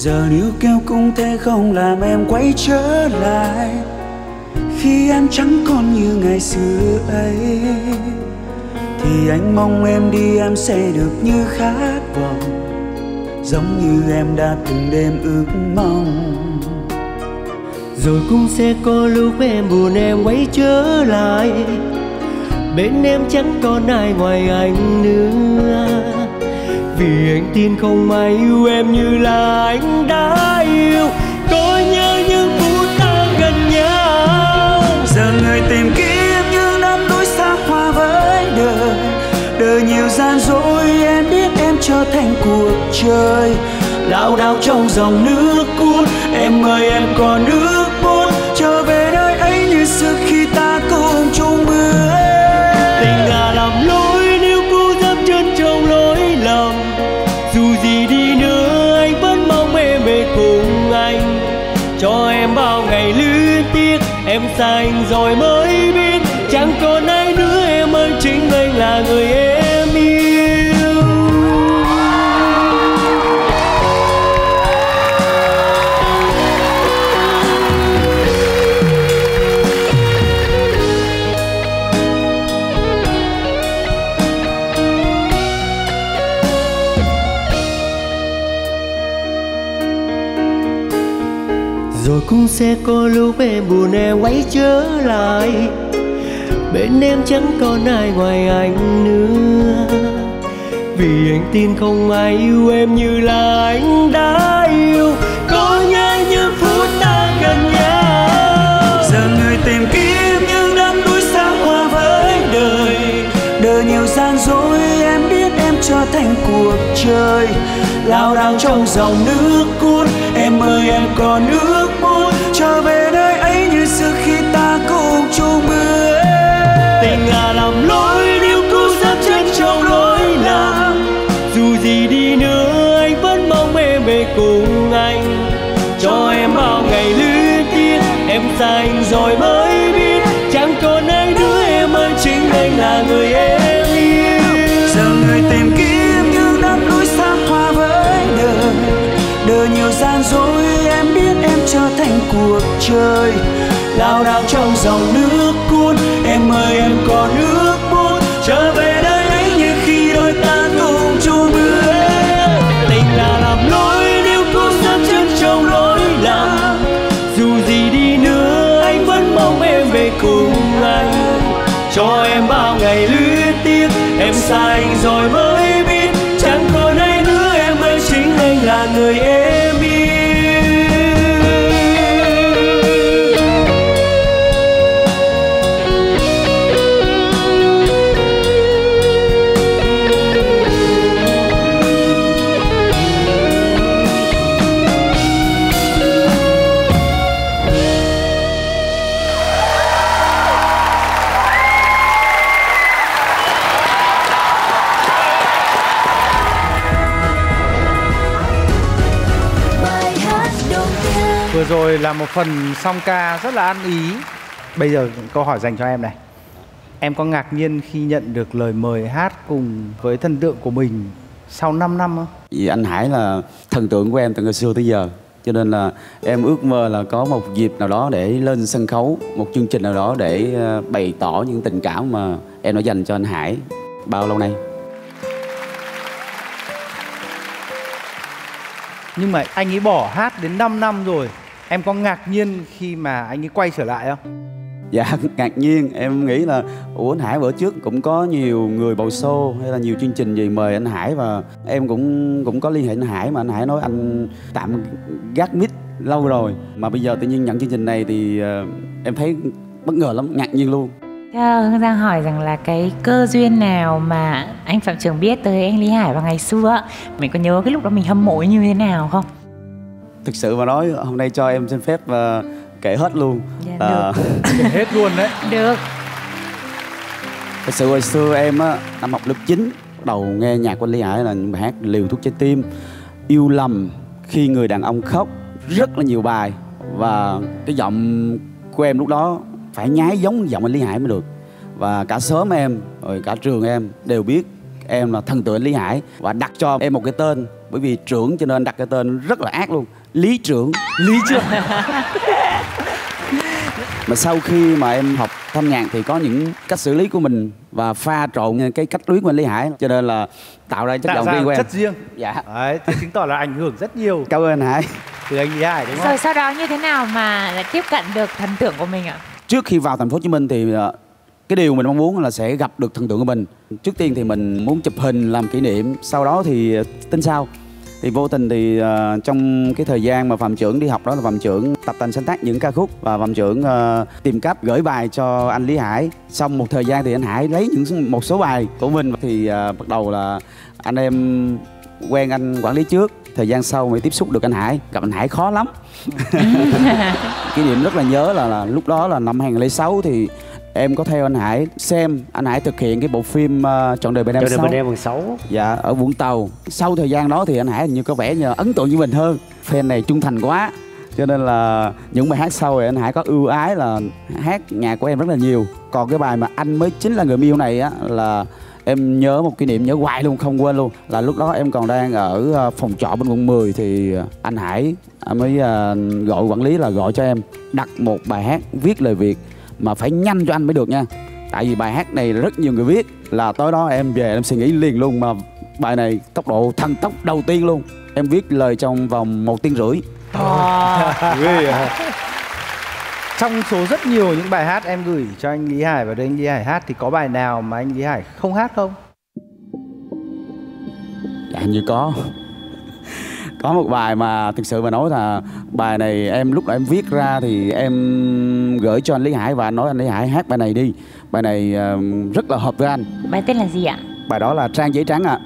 Giờ níu kéo cũng thế không làm em quay trở lại, khi em chẳng còn như ngày xưa ấy. Thì anh mong em đi em sẽ được như khát vọng, giống như em đã từng đêm ước mong. Rồi cũng sẽ có lúc em buồn em quay trở lại, bên em chẳng còn ai ngoài anh nữa. Vì anh tin không ai yêu em như là anh đã yêu. Có nhớ những phút ta gần nhau. Giờ người tìm kiếm những năm núi xa hoa với đời, đời nhiều gian dối em biết em trở thành cuộc chơi. Lao đao trong dòng nước cuốn, em ơi em còn ước muốn trở về nơi ấy như xưa khi ta cùng chung bước. Tình là làm lỗi nếu cô dám chân trong lỗi lầm. Dù gì đi nữa anh vẫn mong em về cùng anh. Cho em bao ngày luyến tiếc, em xa anh rồi mới biết chẳng còn ai nữa em ơi, chính anh là người em yêu. Rồi cũng sẽ có lúc em buồn em quay trở lại, bên em chẳng còn ai ngoài anh nữa. Vì anh tin không ai yêu em như là anh đã yêu. Có nhớ những phút ta gần nhau. Giờ người tìm kiếm những năm núi xa hoa với đời, đời nhiều gian dối em biết em trở thành cuộc chơi. Lao đao trong dòng nước cuốn, em ơi em còn ước muốn trở về nơi ấy như xưa khi ta cùng chung bước. Tình là làm lỗi nếu cô dám chân trong lỗi lầm. Dù gì đi nữa anh vẫn mong em về cùng anh. Cho em bao ngày luyến tiếc, em xa anh rồi mới biết chẳng còn ai nữa em ơi, chính anh là người em yêu. Giờ người tìm kiếm những năm núi xa hoa với đời, đời nhiều gian dối em biết em trở thành cuộc chơi. Lao đao trong dòng nước cuốn, em ơi em còn ước muốn trở về nơi ấy như khi đôi ta cùng chung bước. Tình là làm lỗi nếu cô dám chân trong lỗi lầm. Dù gì đi nữa anh vẫn mong em về cùng anh. Cho em bao ngày luyến tiếc, em xa anh rồi mới biết chẳng còn ai nữa em ơi, chính anh là người em yêu. Vừa rồi là một phần song ca rất là ăn ý. Bây giờ câu hỏi dành cho em này. Em có ngạc nhiên khi nhận được lời mời hát cùng với thần tượng của mình sau 5 năm không? Vì anh Hải là thần tượng của em từ ngày xưa tới giờ, cho nên là em ước mơ là có một dịp nào đó để lên sân khấu, một chương trình nào đó để bày tỏ những tình cảm mà em đã dành cho anh Hải bao lâu nay. Nhưng mà anh ấy bỏ hát đến 5 năm rồi. Em có ngạc nhiên khi mà anh ấy quay trở lại không? Dạ ngạc nhiên, em nghĩ là ủa anh Hải bữa trước cũng có nhiều người bầu show hay là nhiều chương trình gì mời anh Hải, và em cũng có liên hệ anh Hải mà anh Hải nói anh tạm gác mic lâu rồi, mà bây giờ tự nhiên nhận chương trình này thì em thấy bất ngờ lắm, ngạc nhiên luôn. Hương Giang hỏi rằng là cái cơ duyên nào mà anh Phạm Trường biết tới anh Lý Hải vào ngày xưa, mình có nhớ cái lúc đó mình hâm mộ như thế nào không? Thực sự mà nói hôm nay cho em xin phép kể hết luôn. Dạ, được. Kể hết luôn đấy. Được. Thực sự hồi xưa em á, năm học lớp 9 bắt đầu nghe nhạc của anh Lý Hải là những bài hát Liều Thuốc Trái Tim, Yêu Lầm, Khi Người Đàn Ông Khóc, rất là nhiều bài. Và cái giọng của em lúc đó phải nhái giống giọng anh Lý Hải mới được. Và cả xóm em, rồi cả trường em đều biết em là thần tượng anh Lý Hải, và đặt cho em một cái tên Bởi vì Trưởng cho nên đặt cái tên rất là ác luôn, Lý Trưởng. Lý Trưởng. Mà sau khi mà em học thanh nhạc thì có những cách xử lý của mình và pha trộn cái cách luyến của anh Lý Hải, cho nên là tạo ra chất giọng riêng của em. Chất riêng. Dạ. Đấy, thì chứng tỏ là ảnh hưởng rất nhiều. Cảm ơn anh Hải. Từ anh Lý Hải đúng không? Rồi sau đó như thế nào mà lại tiếp cận được thần tượng của mình ạ? Trước khi vào thành phố Hồ Chí Minh thì cái điều mình mong muốn là sẽ gặp được thần tượng của mình. Trước tiên thì mình muốn chụp hình làm kỷ niệm, sau đó thì tính sau. Thì vô tình thì trong cái thời gian mà Phạm Trưởng đi học đó là Phạm Trưởng tập tành sáng tác những ca khúc và Phạm Trưởng tìm cách gửi bài cho anh Lý Hải. Sau một thời gian thì anh Hải lấy một số bài của mình thì bắt đầu là anh em quen anh quản lý trước. Thời gian sau mới tiếp xúc được anh Hải, gặp anh Hải khó lắm. Kỷ niệm rất là nhớ là lúc đó là năm 2006 thì em có theo anh Hải xem anh Hải thực hiện cái bộ phim Trọn đời bên em 6. Dạ, ở Vũng Tàu. Sau thời gian đó thì anh Hải hình như có vẻ như ấn tượng với mình hơn. Fan này trung thành quá. Cho nên là những bài hát sau thì anh Hải có ưu ái là hát nhạc của em rất là nhiều. Còn cái bài mà Anh Mới Chính Là Người Yêu này á là em nhớ một kỷ niệm nhớ hoài luôn, không quên luôn. Là lúc đó em còn đang ở phòng trọ bên quận 10 thì anh Hải mới gọi quản lý là gọi cho em đặt một bài hát viết lời Việt mà phải nhanh cho anh mới được nha. Tại vì bài hát này rất nhiều người viết. Là tối đó em về em suy nghĩ liền luôn, mà bài này tốc độ thần tốc đầu tiên luôn. Em viết lời trong vòng 1 tiếng rưỡi. Trong số rất nhiều những bài hát em gửi cho anh Lý Hải và để anh Lý Hải hát thì có bài nào mà anh Lý Hải không hát không? Dạ như có. Có một bài mà thực sự mà nói là bài này em lúc đó em viết ra thì em gửi cho anh Lý Hải và nói anh Lý Hải hát bài này đi. Bài này rất là hợp với anh. Bài tên là gì ạ? Bài đó là Trang Giấy Trắng ạ.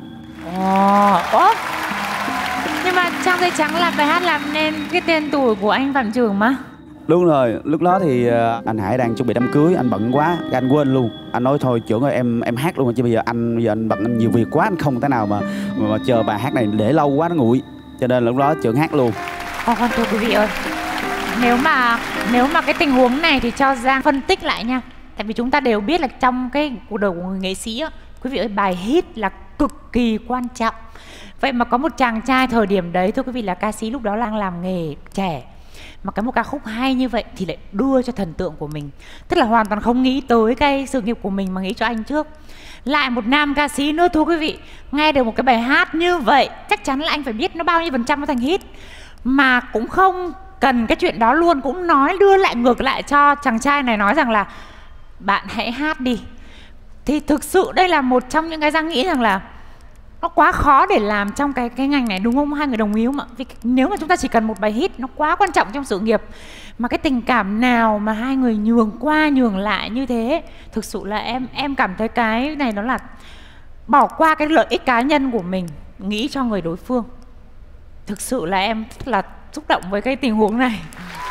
Nhưng mà Trang Giấy Trắng là bài hát làm nên cái tên tuổi của anh Phạm Trưởng mà. Đúng rồi, lúc đó thì anh Hải đang chuẩn bị đám cưới, anh bận quá, anh quên luôn. Anh nói thôi Trưởng ơi em hát luôn, chứ bây giờ anh bận anh nhiều việc quá, anh không thể nào mà chờ bài hát này để lâu quá nó nguội. Cho nên lúc đó Trưởng hát luôn. Còn thưa quý vị ơi, nếu mà cái tình huống này thì cho Giang phân tích lại nha. Tại vì chúng ta đều biết là trong cái cuộc đời của người nghệ sĩ á, quý vị ơi, bài hit là cực kỳ quan trọng. Vậy mà có một chàng trai thời điểm đấy, thưa quý vị, là ca sĩ lúc đó đang làm nghề trẻ, mà một ca khúc hay như vậy thì lại đưa cho thần tượng của mình. Tức là hoàn toàn không nghĩ tới cái sự nghiệp của mình mà nghĩ cho anh trước. Lại một nam ca sĩ nữa, thưa quý vị, nghe được một cái bài hát như vậy chắc chắn là anh phải biết nó bao nhiêu % nó thành hit. Mà cũng không cần cái chuyện đó luôn, cũng nói đưa lại ngược lại cho chàng trai này, nói rằng là bạn hãy hát đi. Thì thực sự đây là một trong những cái Giang nghĩ rằng là nó quá khó để làm trong cái ngành này, đúng không? Hai người đồng ý không ạ? Vì nếu mà chúng ta chỉ cần một bài hit nó quá quan trọng trong sự nghiệp, mà cái tình cảm nào mà hai người nhường qua nhường lại như thế, thực sự là em cảm thấy cái này nó là bỏ qua cái lợi ích cá nhân của mình, nghĩ cho người đối phương. Thực sự là em rất là xúc động với cái tình huống này.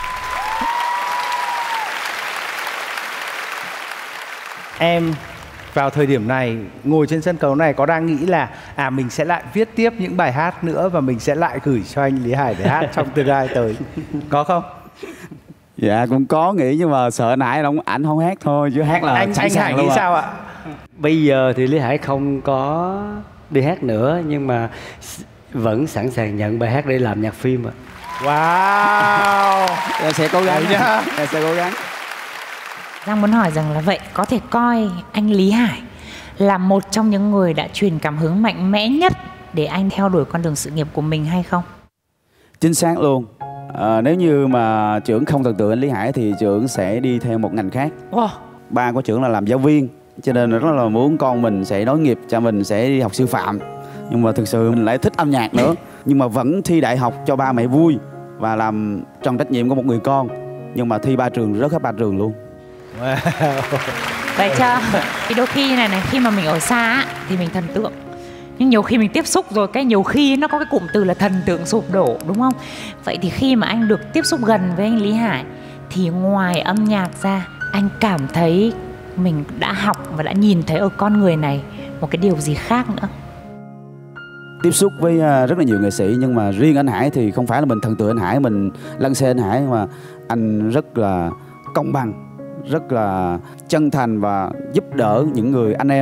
Em vào thời điểm này ngồi trên sân khấu này có đang nghĩ là mình sẽ lại viết tiếp những bài hát nữa và mình sẽ lại gửi cho anh Lý Hải để hát trong tương lai tới, có không? Dạ cũng có nghĩ, nhưng mà sợ nãy ảnh không hát thôi, chứ hát là anh Hải nghĩ sao ạ? Bây giờ thì Lý Hải không có đi hát nữa, nhưng mà vẫn sẵn sàng nhận bài hát để làm nhạc phim ạ. Wow. Em sẽ cố gắng nhá. Em sẽ cố gắng. Giang muốn hỏi rằng là vậy có thể coi anh Lý Hải là một trong những người đã truyền cảm hứng mạnh mẽ nhất để anh theo đuổi con đường sự nghiệp của mình hay không? Chính xác luôn. Nếu như mà Trưởng không thần tượng anh Lý Hải thì Trưởng sẽ đi theo một ngành khác. Ba của Trưởng là làm giáo viên, cho nên rất là muốn con mình sẽ nối nghiệp cho mình sẽ đi học sư phạm. Nhưng mà thực sự mình lại thích âm nhạc nữa. Nhưng mà vẫn thi đại học cho ba mẹ vui và làm trong trách nhiệm của một người con. Nhưng mà thi 3 trường rớt hết 3 trường luôn. Wow. Vậy cho thì đôi khi này khi mà mình ở xa thì mình thần tượng, nhưng nhiều khi mình tiếp xúc rồi nhiều khi nó có cái cụm từ là thần tượng sụp đổ, đúng không? Vậy thì khi mà anh được tiếp xúc gần với anh Lý Hải thì ngoài âm nhạc ra, anh cảm thấy mình đã học và đã nhìn thấy ở con người này một cái điều gì khác nữa? Tiếp xúc với rất là nhiều nghệ sĩ, nhưng mà riêng anh Hải thì không phải là mình thần tượng anh Hải, mình lăng xê anh Hải, mà anh rất là công bằng, rất là chân thành và giúp đỡ những người anh em.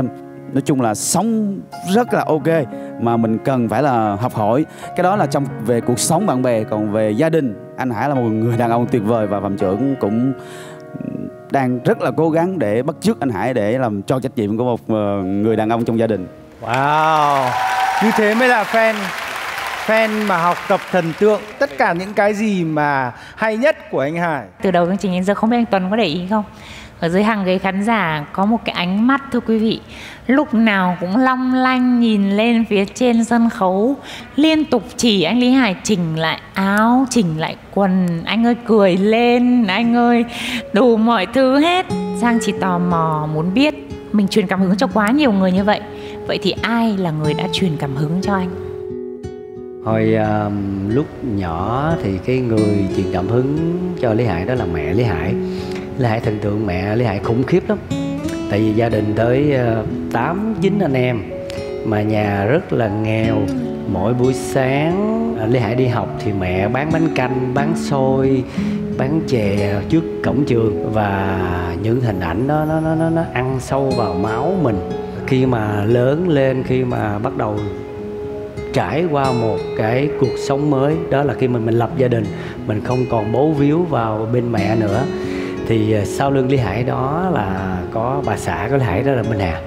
nói chung là sống rất là ok, mà mình cần phải là học hỏi. Cái đó là trong về cuộc sống bạn bè. Còn về gia đình, anh Hải là một người đàn ông tuyệt vời, và Phạm Trưởng cũng đang rất là cố gắng để bắt chước anh Hải để làm cho trách nhiệm của một người đàn ông trong gia đình. Wow, như thế mới là fan mà học tập thần tượng. Tất cả những cái gì mà hay nhất của anh Hải. Từ đầu chương trình đến giờ không biết anh Tuấn có để ý không? Ở dưới hàng ghế khán giả có một cái ánh mắt, thưa quý vị, lúc nào cũng long lanh nhìn lên phía trên sân khấu, liên tục chỉ anh Lý Hải chỉnh lại áo, chỉnh lại quần, anh ơi cười lên, anh ơi đủ mọi thứ hết. Giang chỉ tò mò muốn biết, mình truyền cảm hứng cho quá nhiều người như vậy, vậy thì ai là người đã truyền cảm hứng cho anh? Hồi lúc nhỏ thì cái người truyền cảm hứng cho Lý Hải đó là mẹ Lý Hải. Lý Hải thần tượng mẹ Lý Hải khủng khiếp lắm. Tại vì gia đình tới 8-9 anh em, mà nhà rất là nghèo. Mỗi buổi sáng Lý Hải đi học thì mẹ bán bánh canh, bán xôi, bán chè trước cổng trường. Và những hình ảnh đó nó ăn sâu vào máu mình. Khi mà lớn lên, khi mà bắt đầu trải qua một cái cuộc sống mới, đó là khi mình lập gia đình, mình không còn bấu víu vào bên mẹ nữa, thì sau lưng Lý Hải đó là có bà xã của Lý Hải, đó là Minh Hà.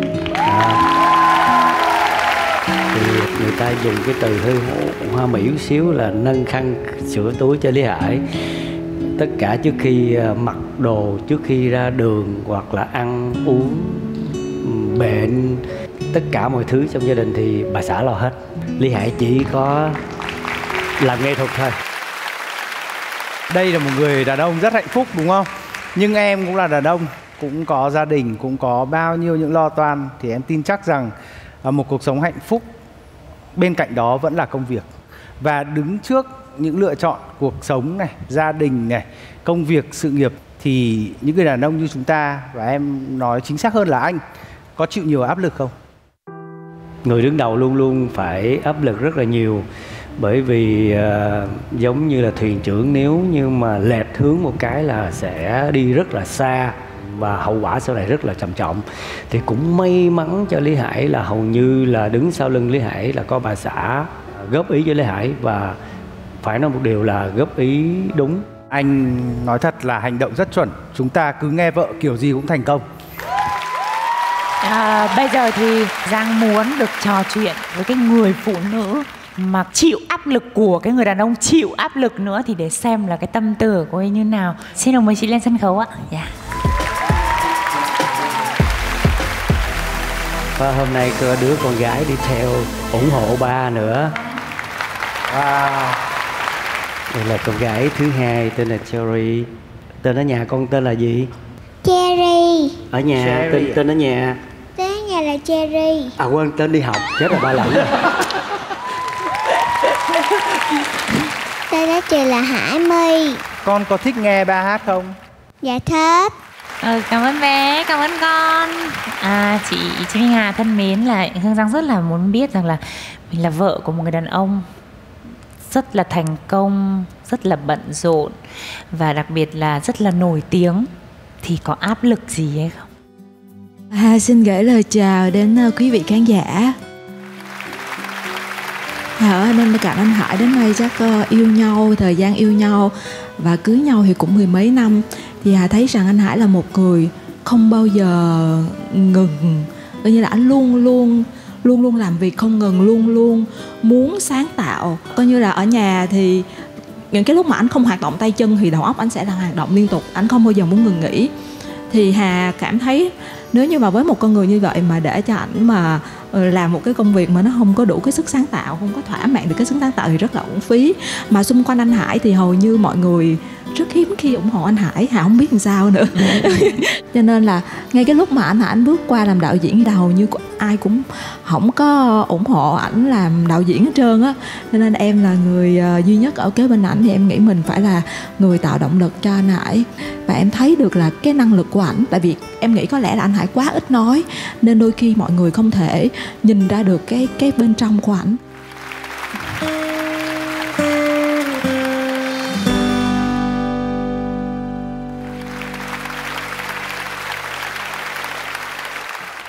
Thì người ta dùng cái từ hơi hoa mỹ chút xíu là nâng khăn sửa túi cho Lý Hải. Tất cả trước khi mặc đồ, trước khi ra đường hoặc là ăn uống, bệnh, tất cả mọi thứ trong gia đình thì bà xã lo hết. Lý Hải chỉ có làm nghệ thuật thôi. Đây là một người đàn ông rất hạnh phúc đúng không? Nhưng em cũng là đàn ông, cũng có gia đình, cũng có bao nhiêu những lo toan. Thì em tin chắc rằng một cuộc sống hạnh phúc bên cạnh đó vẫn là công việc. Và đứng trước những lựa chọn cuộc sống này, gia đình này, công việc, sự nghiệp, thì những người đàn ông như chúng ta, và em nói chính xác hơn là anh, có chịu nhiều áp lực không? Người đứng đầu luôn luôn phải áp lực rất là nhiều. Bởi vì giống như là thuyền trưởng, nếu như mà lệch hướng một cái là sẽ đi rất là xa, và hậu quả sau này rất là trầm trọng. Thì cũng may mắn cho Lý Hải là hầu như là đứng sau lưng Lý Hải là có bà xã góp ý cho Lý Hải, và phải nói một điều là góp ý đúng. Anh nói thật là hành động rất chuẩn. Chúng ta cứ nghe vợ kiểu gì cũng thành công. Bây giờ thì Giang muốn được trò chuyện với cái người phụ nữ mà chịu áp lực của cái người đàn ông chịu áp lực nữa, thì để xem là cái tâm tư của ấy như nào. Xin được mời chị lên sân khấu ạ. Và hôm nay có đứa con gái đi theo ủng hộ ba nữa. Wow. Đây là con gái thứ hai, tên là Cherry. Tên ở nhà con tên là gì? Cherry. Ở nhà tên ở nhà? Tên ở nhà là Cherry. À quên, tên đi học, chết rồi ba lẫn rồi. Tên ở trường là Hải My. Con có thích nghe ba hát không? Dạ thích. Cảm ơn bé, cảm ơn con. Chị Minh Hà thân mến, là Hương Giang rất là muốn biết rằng là mình là vợ của một người đàn ông rất là thành công, rất là bận rộn, và đặc biệt là rất là nổi tiếng, thì có áp lực gì hay không? Xin gửi lời chào đến quý vị khán giả. Nên bên cạnh anh Hải đến nay chắc yêu nhau, thời gian yêu nhau và cưới nhau thì cũng 10 mấy năm. Thì Hà thấy rằng anh Hải là một người không bao giờ ngừng, coi như là anh luôn luôn làm việc không ngừng, luôn luôn muốn sáng tạo. Coi như là ở nhà thì những cái lúc mà anh không hoạt động tay chân thì đầu óc anh sẽ là hoạt động liên tục, anh không bao giờ muốn ngừng nghỉ. Thì Hà cảm thấy nếu như mà với một con người như vậy mà để cho ảnh mà làm một cái công việc mà nó không có đủ cái sức sáng tạo, không có thỏa mãn được cái sức sáng tạo thì rất là uổng phí. Mà xung quanh anh Hải thì hầu như mọi người rất hiếm khi ủng hộ anh Hải, Hà không biết làm sao nữa. Cho nên là ngay cái lúc mà anh Hải bước qua làm đạo diễn thì hầu như ai cũng không có ủng hộ ảnh làm đạo diễn hết trơn á. Cho nên em là người duy nhất ở kế bên ảnh, thì em nghĩ mình phải là người tạo động lực cho anh Hải. Và em thấy được là cái năng lực của ảnh, tại vì em nghĩ có lẽ là anh Hải quá ít nói nên đôi khi mọi người không thể nhìn ra được cái bên trong của ảnh.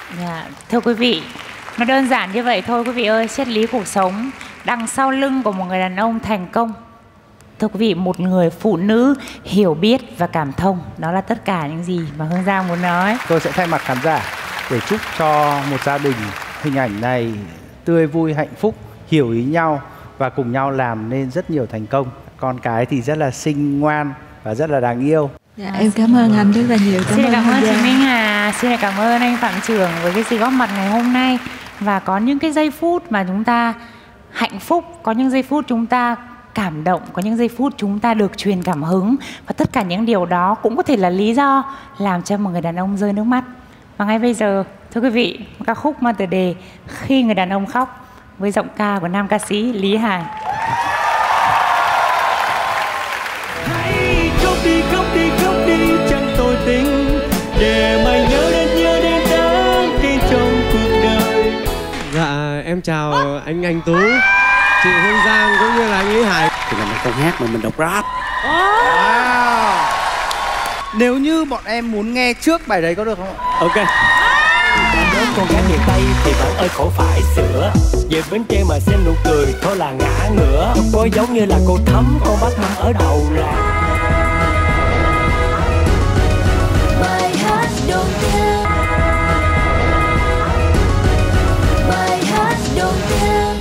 Dạ, thưa quý vị, nó đơn giản như vậy thôi quý vị ơi. Triết lý cuộc sống đằng sau lưng của một người đàn ông thành công, thưa quý vị, một người phụ nữ hiểu biết và cảm thông. Đó là tất cả những gì mà Hương Giang muốn nói. Tôi sẽ thay mặt khán giả để chúc cho một gia đình hình ảnh này tươi vui, hạnh phúc, hiểu ý nhau và cùng nhau làm nên rất nhiều thành công. Con cái thì rất là xinh ngoan và rất là đáng yêu. Dạ, em cảm ơn anh rất là nhiều. Xin cảm ơn chị Minh Hà, xin cảm ơn anh Phạm Trưởng với cái sự góp mặt ngày hôm nay. Và có những cái giây phút mà chúng ta hạnh phúc, có những giây phút chúng ta cảm động, có những giây phút chúng ta được truyền cảm hứng. Và tất cả những điều đó cũng có thể là lý do làm cho một người đàn ông rơi nước mắt. Và ngay bây giờ, thưa quý vị, một ca khúc mang tựa đề Khi Người Đàn Ông Khóc với giọng ca của nam ca sĩ Lý Hải. Hãy khóc đi, khóc đi, khóc đi, chẳng tôi tình, để mày nhớ đến đáng tin trong cuộc đời. Dạ, em chào anh Tú, chị Hương Giang cũng như là anh Lý Hải. Thì là một câu hát mà mình đọc rap. Wow. Nếu như bọn em muốn nghe trước bài đấy có được không ạ? Ok. Nếu con gái miền Tây thì bạn ơi khổ phải sửa. Về Bến Tre mà xem nụ cười thôi là ngã ngửa. Không có giống như là cô Thắm, con bác nằm ở đầu làng. Bài hát đầu tiên, bài hát đầu tiên.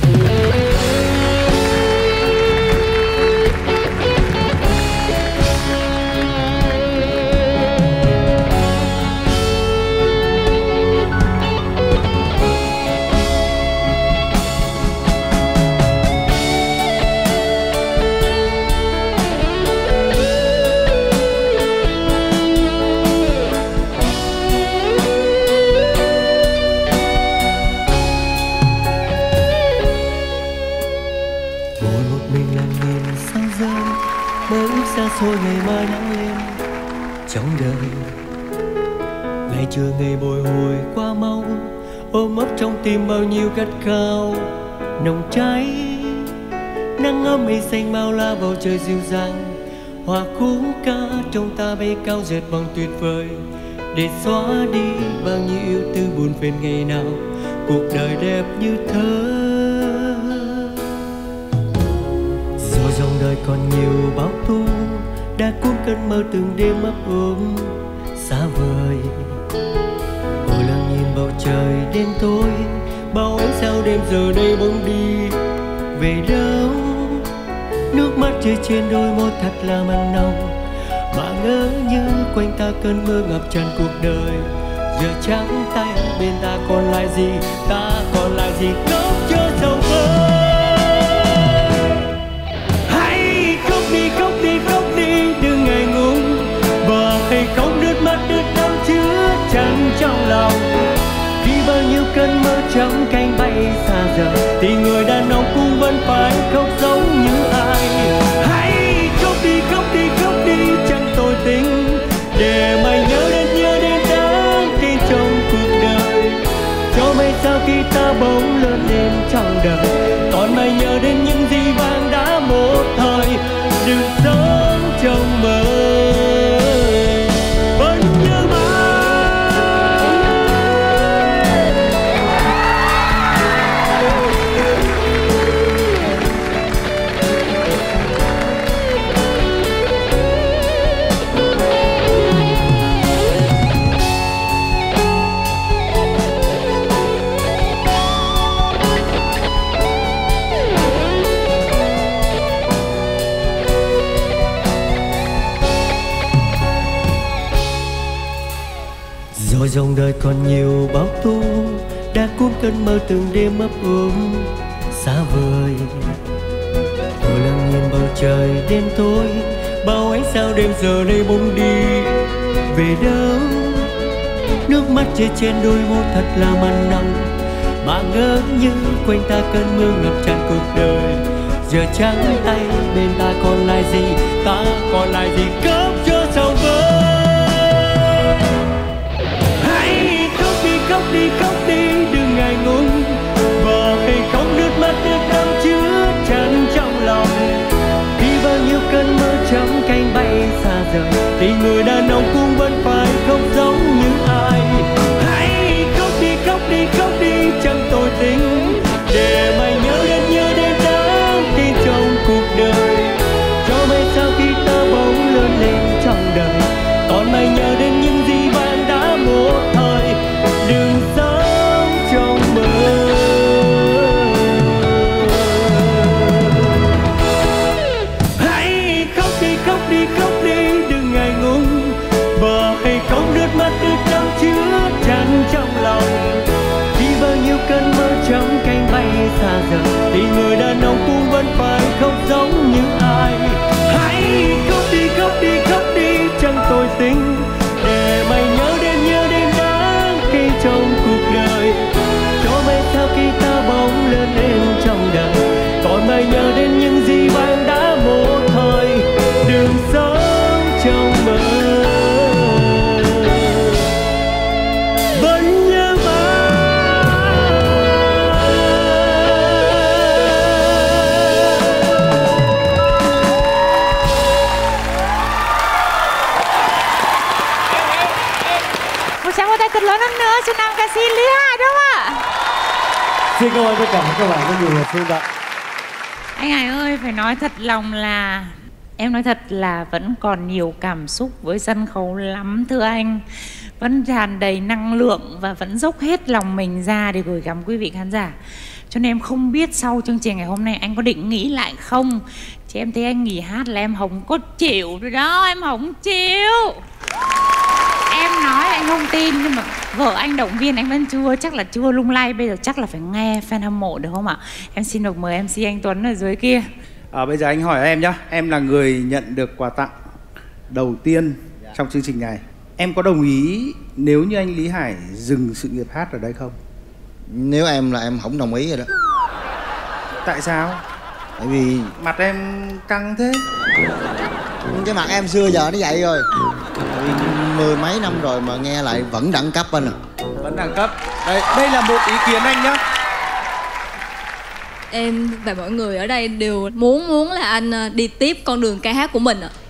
Thôi ngày mai nắng lên trong đời, ngày trưa ngày bồi hồi qua mau, ôm ấp trong tim bao nhiêu khát khao nồng cháy. Nắng ấm mây xanh bao la bầu trời dịu dàng, hòa khúc ca trong ta bay cao dệt bằng tuyệt vời, để xóa đi bao nhiêu yêu tư buồn phiền ngày nào cuộc đời đẹp như thơ. Rồi dòng đời còn nhiều bão tố đã cuốn cơn mơ từng đêm ấp ôm xa vời. Ngồi lặng nhìn bầu trời đêm tối, bao ánh sao đêm giờ đây bỗng đi về đâu. Nước mắt rơi trên đôi môi thật là mặn nồng, mà ngỡ như quanh ta cơn mưa ngập tràn cuộc đời. Giờ trắng tay bên ta còn lại gì, ta còn lại gì khóc cho sầu vơi. Hãy khóc đi, khóc đi, khóc đi, đừng ngại ngùng, và hãy khóc nước mắt nước đau chứa chan trong lòng. Khi bao nhiêu cơn mơ trắng cánh bay xa rời, thì người đàn ông cũng vẫn phải khóc giống như ai. Hãy khóc đi, khóc đi, khóc đi, chẳng tôi tình, để mày nhớ đến đáng tin trong cuộc đời. Cho mày sao khi ta bỗng lớn lên trong đời, còn mày nhớ đến những gì vàng đã một thời. Đừng sống trong mơ vẫn nhớ rồi dòng đời còn nhiều bão tố đã cuốn cơn mơ từng đêm ấp ôm xa vời. Tôi lặng nhìn bầu trời đêm tối, bao ánh sao đêm giờ đây bỗng đi về đâu. Nước mắt rơi trên đôi môi thật là mặn nồng, mà ngỡ như quanh ta cơn mưa ngập tràn cuộc đời. Giờ trắng tay bên ta còn lại gì, ta còn lại gì khóc cho sầu vơi. Khóc đi, khóc đi, đừng ngại ngùng, và hãy khóc nước mắt nước đau chứa chan trong lòng. Khi bao nhiêu cơn mơ trắng cánh bay xa rời, thì người đàn ông cũng vẫn phải khóc giống như ai. Hãy khóc Cho một tay thật lớn hơn nữa cho nam ca sĩ Lý Hải đúng không ạ? Xin cảm ơn tất cả các bạn có nhiều phương tiện. Anh Hải ơi, phải nói thật lòng là em nói thật là vẫn còn nhiều cảm xúc với sân khấu lắm thưa anh. Vẫn tràn đầy năng lượng và vẫn dốc hết lòng mình ra để gửi gắm quý vị khán giả. Cho nên em không biết sau chương trình ngày hôm nay anh có định nghĩ lại không. Chứ em thấy anh nghỉ hát là em không có chịu rồi đó, em không chịu. Em nói anh không tin nhưng mà vợ anh động viên anh vẫn chắc là chưa lung lay. Bây giờ chắc là phải nghe fan hâm mộ được không ạ? Em xin được mời MC anh Tuấn ở dưới kia. Bây giờ anh hỏi em nhá, em là người nhận được quà tặng đầu tiên trong chương trình này. Em có đồng ý nếu như anh Lý Hải dừng sự nghiệp hát ở đây không? Nếu em là em không đồng ý rồi đó. Tại sao? Tại vì mặt em căng thế. Cái mặt em xưa giờ nó vậy rồi. Tại vì mười mấy năm rồi mà nghe lại vẫn đẳng cấp anh à. Vẫn đẳng cấp. Đây là một ý kiến anh nhá. Em và mọi người ở đây đều muốn là anh đi tiếp con đường ca hát của mình ạ.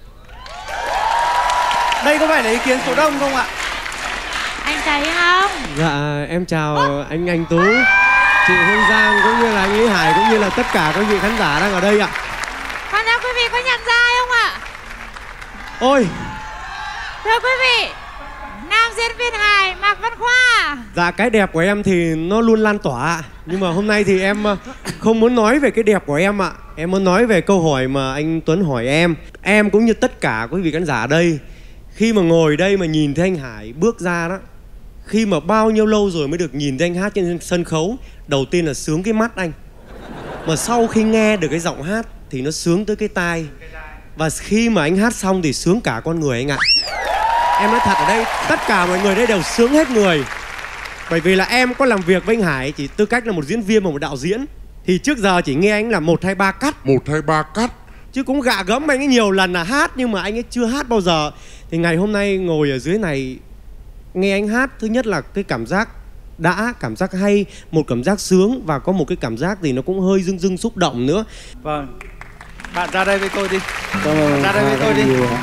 Đây có phải là ý kiến số đông không ạ? Anh thấy không? Dạ em chào anh Tú, chị Hương Giang cũng như là anh Lý Hải cũng như là tất cả các vị khán giả đang ở đây ạ. Khoan đã, quý vị có nhận ra ai không ạ? Ôi, thưa quý vị, nam diễn viên Hải Mạc Văn Khoa. dạ cái đẹp của em thì nó luôn lan tỏa. Nhưng mà hôm nay thì em không muốn nói về cái đẹp của em ạ. Em muốn nói về câu hỏi mà anh Tuấn hỏi em. Em cũng như tất cả quý vị khán giả ở đây, khi mà ngồi đây mà nhìn thấy anh Hải bước ra đó, khi mà bao nhiêu lâu rồi mới được nhìn thấy anh hát trên sân khấu, đầu tiên là sướng cái mắt anh, mà sau khi nghe được cái giọng hát thì nó sướng tới cái tai, và khi mà anh hát xong thì sướng cả con người anh ạ. Em nói thật ở đây tất cả mọi người đây đều sướng hết người. Bởi vì là em có làm việc với anh Hải chỉ tư cách là một diễn viên và một đạo diễn, thì trước giờ chỉ nghe anh là 1, 2, 3 cắt, chứ cũng gạ gẫm anh ấy nhiều lần là hát, nhưng mà anh ấy chưa hát bao giờ. Thì ngày hôm nay ngồi ở dưới này nghe anh hát, thứ nhất là cái cảm giác cảm giác hay, một cảm giác sướng, và có một cái cảm giác gì nó cũng hơi rưng xúc động nữa. Vâng, bạn ra đây với tôi đi. Bạn ra đây với tôi đi.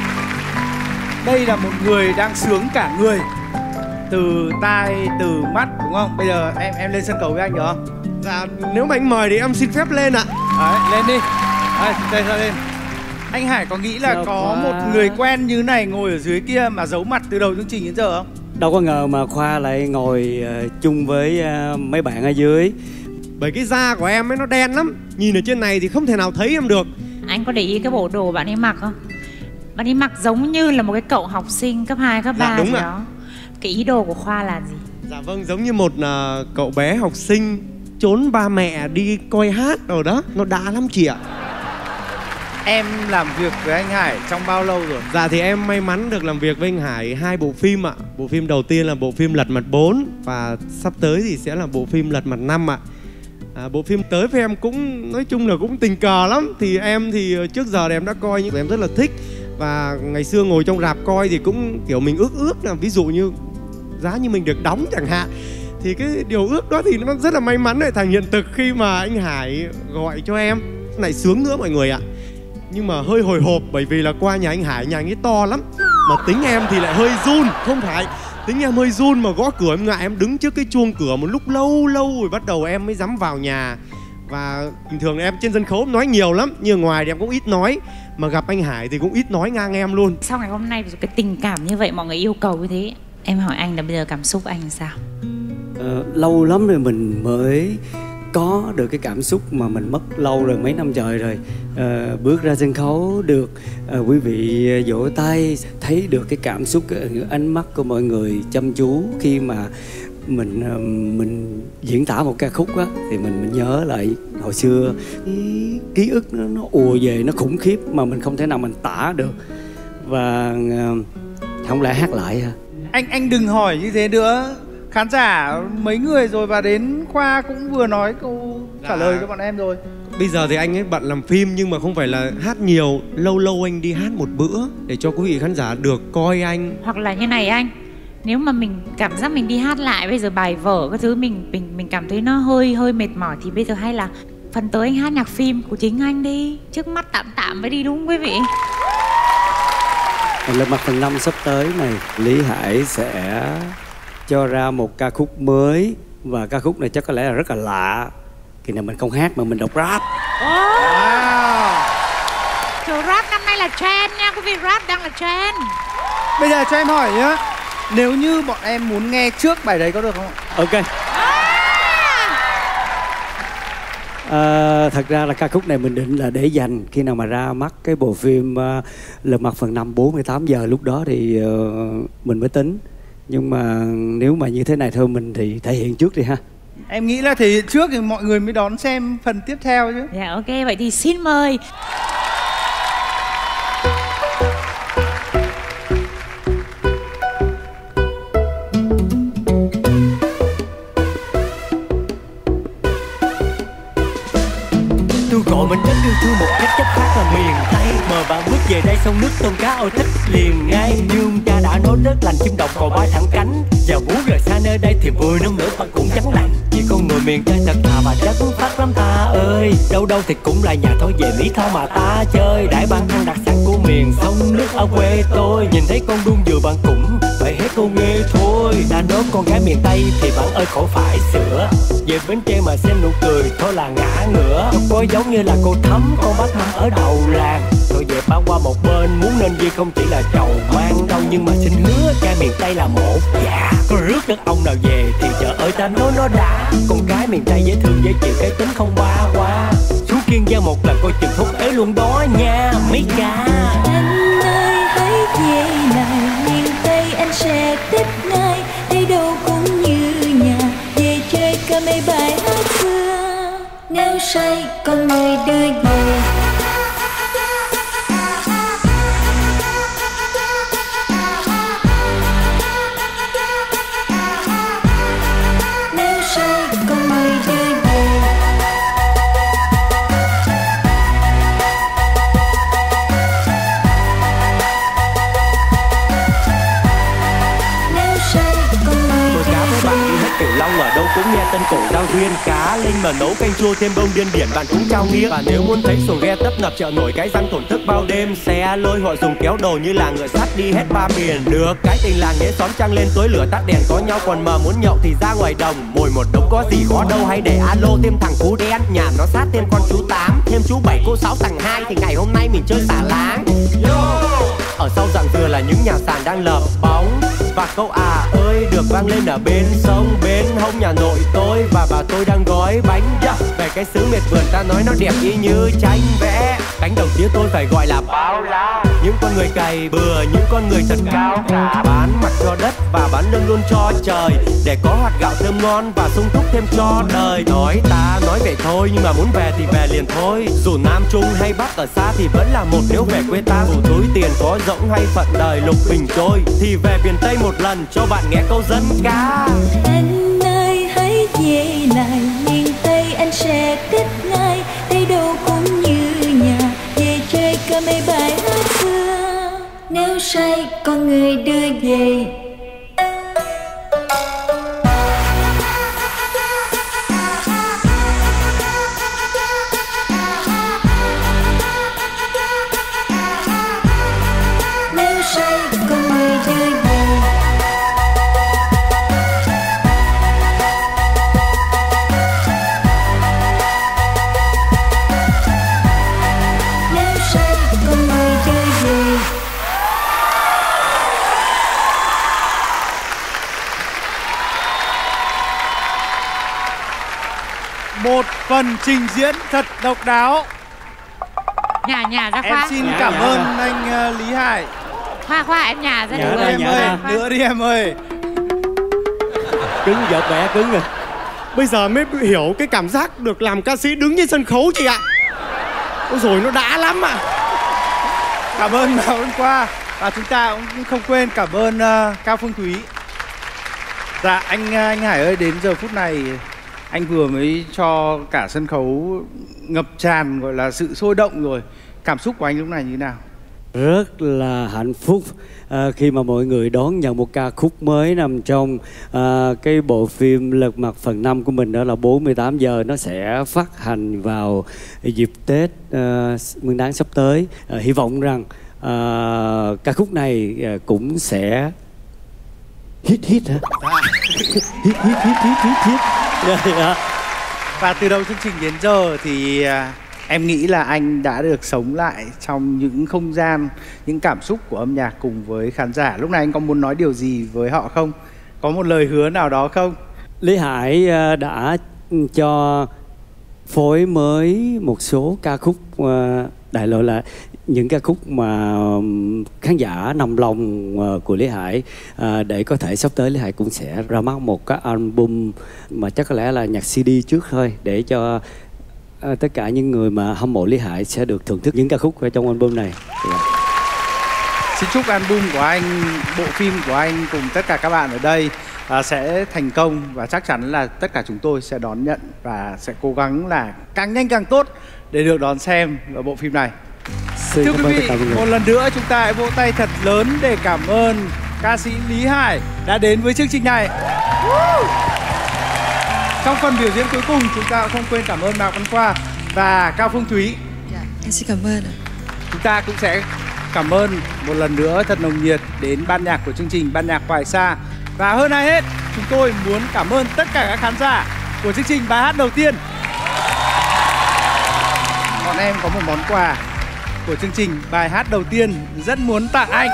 Đây là một người đang sướng cả người, từ tai, từ mắt, đúng không? Bây giờ em lên sân khấu với anh được không? Dạ, nếu mà anh mời thì em xin phép lên ạ. Đấy, lên đi. Đây ra lên. Anh Hải có nghĩ là có một người quen như này ngồi ở dưới kia mà giấu mặt từ đầu chương trình đến giờ không? Đâu có ngờ mà Khoa lại ngồi chung với mấy bạn ở dưới. Bởi cái da của em ấy nó đen lắm, nhìn ở trên này thì không thể nào thấy em được. Anh có để ý cái bộ đồ bạn ấy mặc không? Bạn ấy mặc giống như là một cái cậu học sinh cấp 2, cấp 3 gì đó. Cái ý đồ của Khoa là gì? Dạ vâng, giống như một cậu bé học sinh trốn ba mẹ đi coi hát rồi đó. Nó đã lắm chị ạ. Em làm việc với anh Hải trong bao lâu rồi? Dạ thì em may mắn được làm việc với anh Hải 2 bộ phim ạ. Bộ phim đầu tiên là bộ phim Lật Mặt 4, và sắp tới thì sẽ là bộ phim Lật Mặt 5 ạ. Bộ phim tới với em cũng nói chung là cũng tình cờ lắm. Thì em thì trước giờ thì em đã coi nhưng em rất là thích. Và ngày xưa ngồi trong rạp coi thì cũng kiểu mình ước là ví dụ như giá như mình được đóng chẳng hạn. Thì cái điều ước đó thì nó rất là may mắn lại thành hiện thực khi mà anh Hải gọi cho em. Này sướng nữa mọi người ạ. Nhưng mà hơi hồi hộp bởi vì là qua nhà anh Hải, nhà anh ấy to lắm. Mà tính em thì lại hơi run. Không phải, tính em hơi run mà gõ cửa em ngại. Em đứng trước cái chuông cửa một lúc lâu rồi bắt đầu em mới dám vào nhà. Và bình thường em trên sân khấu nói nhiều lắm, nhưng ngoài thì em cũng ít nói. Mà gặp anh Hải thì cũng ít nói ngang em luôn. Sau ngày hôm nay cái tình cảm như vậy mọi người yêu cầu như thế, em hỏi anh là bây giờ cảm xúc anh sao? Lâu lắm rồi mình mới có được cái cảm xúc mà mình mất lâu rồi, mấy năm trời rồi. Bước ra sân khấu được quý vị vỗ tay, thấy được cái cảm xúc, ánh mắt của mọi người chăm chú khi mà mình diễn tả một ca khúc á, thì mình nhớ lại hồi xưa, ký ức nó ùa về, nó khủng khiếp mà mình không thể nào mình tả được, và không lẽ hát lại hả? Anh đừng hỏi như thế nữa. Khán giả mấy người rồi, và đến Khoa cũng vừa nói câu trả lời cho bọn em rồi. Bây giờ thì anh ấy bận làm phim nhưng mà không phải là hát nhiều. Lâu lâu anh đi hát một bữa để cho quý vị khán giả được coi anh. Hoặc là như này anh, nếu mà mình cảm giác mình đi hát lại bây giờ bài vở cái thứ mình cảm thấy nó hơi mệt mỏi, thì bây giờ hay là phần tới anh hát nhạc phim của chính anh đi. Trước mắt tạm với đi, đúng không quý vị? Lật Mặt phần 5 sắp tới này, Lý Hải sẽ cho ra một ca khúc mới. Và ca khúc này chắc có lẽ là rất là lạ. Kỳ này mình không hát mà mình đọc rap. Trời, rap năm nay là trend nha quý vị, rap đang là trend. Bây giờ cho em hỏi nhá, nếu như bọn em muốn nghe trước bài đấy có được không ạ? Ok. Thật ra là ca khúc này mình định là để dành khi nào mà ra mắt cái bộ phim Lật Mặt phần 5 48 giờ, lúc đó thì mình mới tính. Nhưng mà nếu mà như thế này thôi mình thì thể hiện trước đi ha. Em nghĩ là thể hiện trước thì mọi người mới đón xem phần tiếp theo chứ. Dạ ok, vậy thì xin mời. Tôi gọi mình đến yêu thương một cách chất khác là miền Tây. Mời bạn bước về đây sông nước tôm cá ôi thích liền ngay. Như ông cha đã nói rất lành, chim độc cò bay thẳng cánh. Và muốn rời xa nơi đây thì 10 năm nữa bạn cũng chẳng lành. Vì con người miền Tây thật thà và trái phức phát lắm ta ơi. Đâu đâu thì cũng là nhà thôi, về Mỹ Tho mà ta chơi. Đãi ban ăn đặc sản của miền sông nước ở quê tôi. Nhìn thấy con đuông dừa bạn cũng phải hết câu nghê thôi. Đã nói con gái miền Tây thì bạn ơi khổ phải sửa. Về Bến Tre mà xem nụ cười thôi là ngã ngửa. Không có giống như là cô Thắm, con bác nằm ở đầu làng. Rồi về bao qua một bên muốn nên gì không chỉ là chầu mang đâu. Nhưng mà xin hứa trai miền Tây là một dạ. Có rước đất ông nào về thì chợ ơi ta nói nó đã. Con gái miền Tây dễ thương dễ chịu, cái tính không ba qua. Xuống Kiên Giang một lần coi chừng thúc ế luôn đó nha mấy ca. Anh ơi hãy về lại miền Tây, anh sẽ thích ngay. Đây đâu cũng như nhà, về chơi ca mấy bài hát xưa. Nếu say con người đưa về. Ở đâu cũng nghe tên cổ rau duyên cá lên mà nấu canh chua thêm bông điên điển bạn cũng trao nghiêng. Và nếu muốn thấy xuồng ghe tấp nập chợ nổi cái răng thổn thức bao đêm, xe lôi họ dùng kéo đồ như là ngựa sắt đi hết ba miền. Được cái tình làng nghĩa xóm trăng lên tối lửa tắt đèn có nhau, còn mà muốn nhậu thì ra ngoài đồng ngồi một đống có gì khó đâu. Hay để alo thêm thằng cú đen, nhà nó sát thêm con chú 8, thêm chú 7 cô 6 thằng 2 thì ngày hôm nay mình chơi xả láng. Ở sau rặng dừa là những nhà sàn đang lợp bóng. Và câu à ơi được vang lên ở bên sông, bên hông nhà nội tôi và bà tôi đang gói bánh. Về cái xứ miệt vườn ta nói nó đẹp y như tranh vẽ. Cánh đồng tía tôi phải gọi là bao la. Những con người cày bừa, những con người thật cao cả. Bán mặt cho đất và bán lưng luôn cho trời, để có hạt gạo thơm ngon và sung túc thêm cho đời. Nói ta nói vậy thôi nhưng mà muốn về thì về liền thôi. Dù Nam Trung hay Bắc ở xa thì vẫn là một nếu về quê ta. Dù túi tiền có rỗng hay phận đời lục bình trôi thì về miền Tây một lần cho bạn nghe câu dân ca. Anh ơi hãy về lại miền Tây, anh sẽ thích ngay. Đây đâu cũng như nhà, về chơi ca mấy bài hát xưa. Nếu say con người đưa về. Nếu say con người đưa về. Một phần trình diễn thật độc đáo. Nhà ra Khoa. Em xin cảm ơn anh Lý Hải. Khoa em nhà ra nữa em ơi, nữa đi em ơi. Cứng giọt bé cứng rồi. Bây giờ mới hiểu cái cảm giác được làm ca sĩ đứng trên sân khấu chị ạ. Ôi rồi nó đã lắm ạ. Cảm ơn hôm qua. Và chúng ta cũng không quên cảm ơn Cao Phương Thúy. Dạ anh Hải ơi, đến giờ phút này anh vừa mới cho cả sân khấu ngập tràn gọi là sự sôi động rồi. Cảm xúc của anh lúc này như thế nào? Rất là hạnh phúc khi mà mọi người đón nhận một ca khúc mới nằm trong cái bộ phim Lật Mặt phần 5 của mình, đó là 48 giờ. Nó sẽ phát hành vào dịp Tết Nguyên đán sắp tới. Hy vọng rằng ca khúc này cũng sẽ hit hả? hit. Và từ đầu chương trình đến giờ thì em nghĩ là anh đã được sống lại trong những không gian, những cảm xúc của âm nhạc cùng với khán giả. Lúc này anh có muốn nói điều gì với họ không? Có một lời hứa nào đó không? Lý Hải đã cho phối mới một số ca khúc, đại loại là những ca khúc mà khán giả nằm lòng của Lý Hải, để có thể sắp tới Lý Hải cũng sẽ ra mắt một cái album mà chắc có lẽ là nhạc CD trước thôi, để cho tất cả những người mà hâm mộ Lý Hải sẽ được thưởng thức những ca khúc ở trong album này. Xin chúc album của anh, bộ phim của anh cùng tất cả các bạn ở đây sẽ thành công, và chắc chắn là tất cả chúng tôi sẽ đón nhận và sẽ cố gắng là càng nhanh càng tốt để được đón xem ở bộ phim này. Thưa quý vị, một lần nữa chúng ta hãy vỗ tay thật lớn để cảm ơn ca sĩ Lý Hải đã đến với chương trình này. Trong phần biểu diễn cuối cùng, chúng ta không quên cảm ơn Mạc Văn Khoa và Cao Phương Thúy. Em xin cảm ơn. Chúng ta cũng sẽ cảm ơn một lần nữa thật nồng nhiệt đến ban nhạc của chương trình, ban nhạc Hoài Sa. Và hơn ai hết, chúng tôi muốn cảm ơn tất cả các khán giả của chương trình bài hát đầu tiên. Bọn em có một món quà của chương trình bài hát đầu tiên rất muốn tặng anh.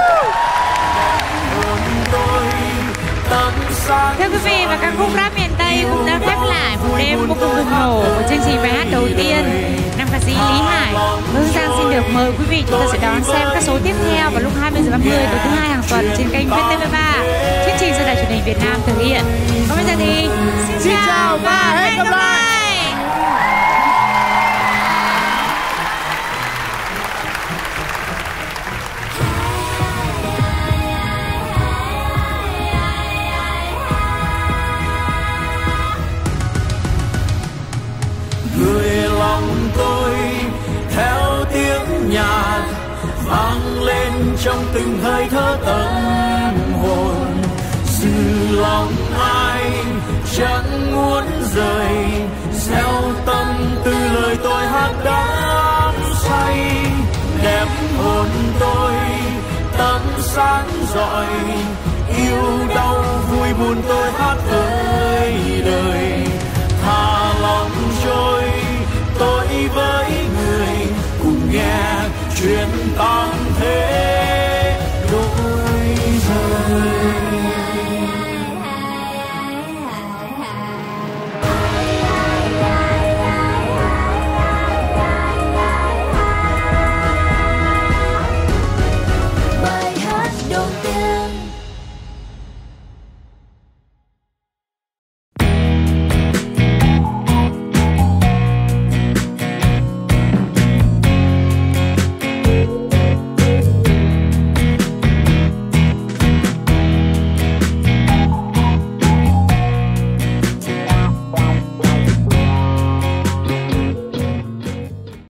Thưa quý vị, và ca khúc Rap miền Tây cũng đã khép lại một đêm vô cùng bùng nổ của chương trình bài hát đầu tiên. Nam ca sĩ Lý Hải, Hương Giang xin được mời quý vị chúng ta sẽ đón xem các số tiếp theo vào lúc 20h30 tối thứ hai hàng tuần trên kênh VTV3. Chương trình do Đài Truyền hình Việt Nam thực hiện. Còn bây giờ thì xin chào và hẹn gặp lại. Lòng tôi theo tiếng nhạc vang lên trong từng hơi thở tâm hồn, sự lòng ai chẳng muốn rời, gieo tâm từ lời tôi hát đắm say, đẹp hồn tôi tấm sáng rọi.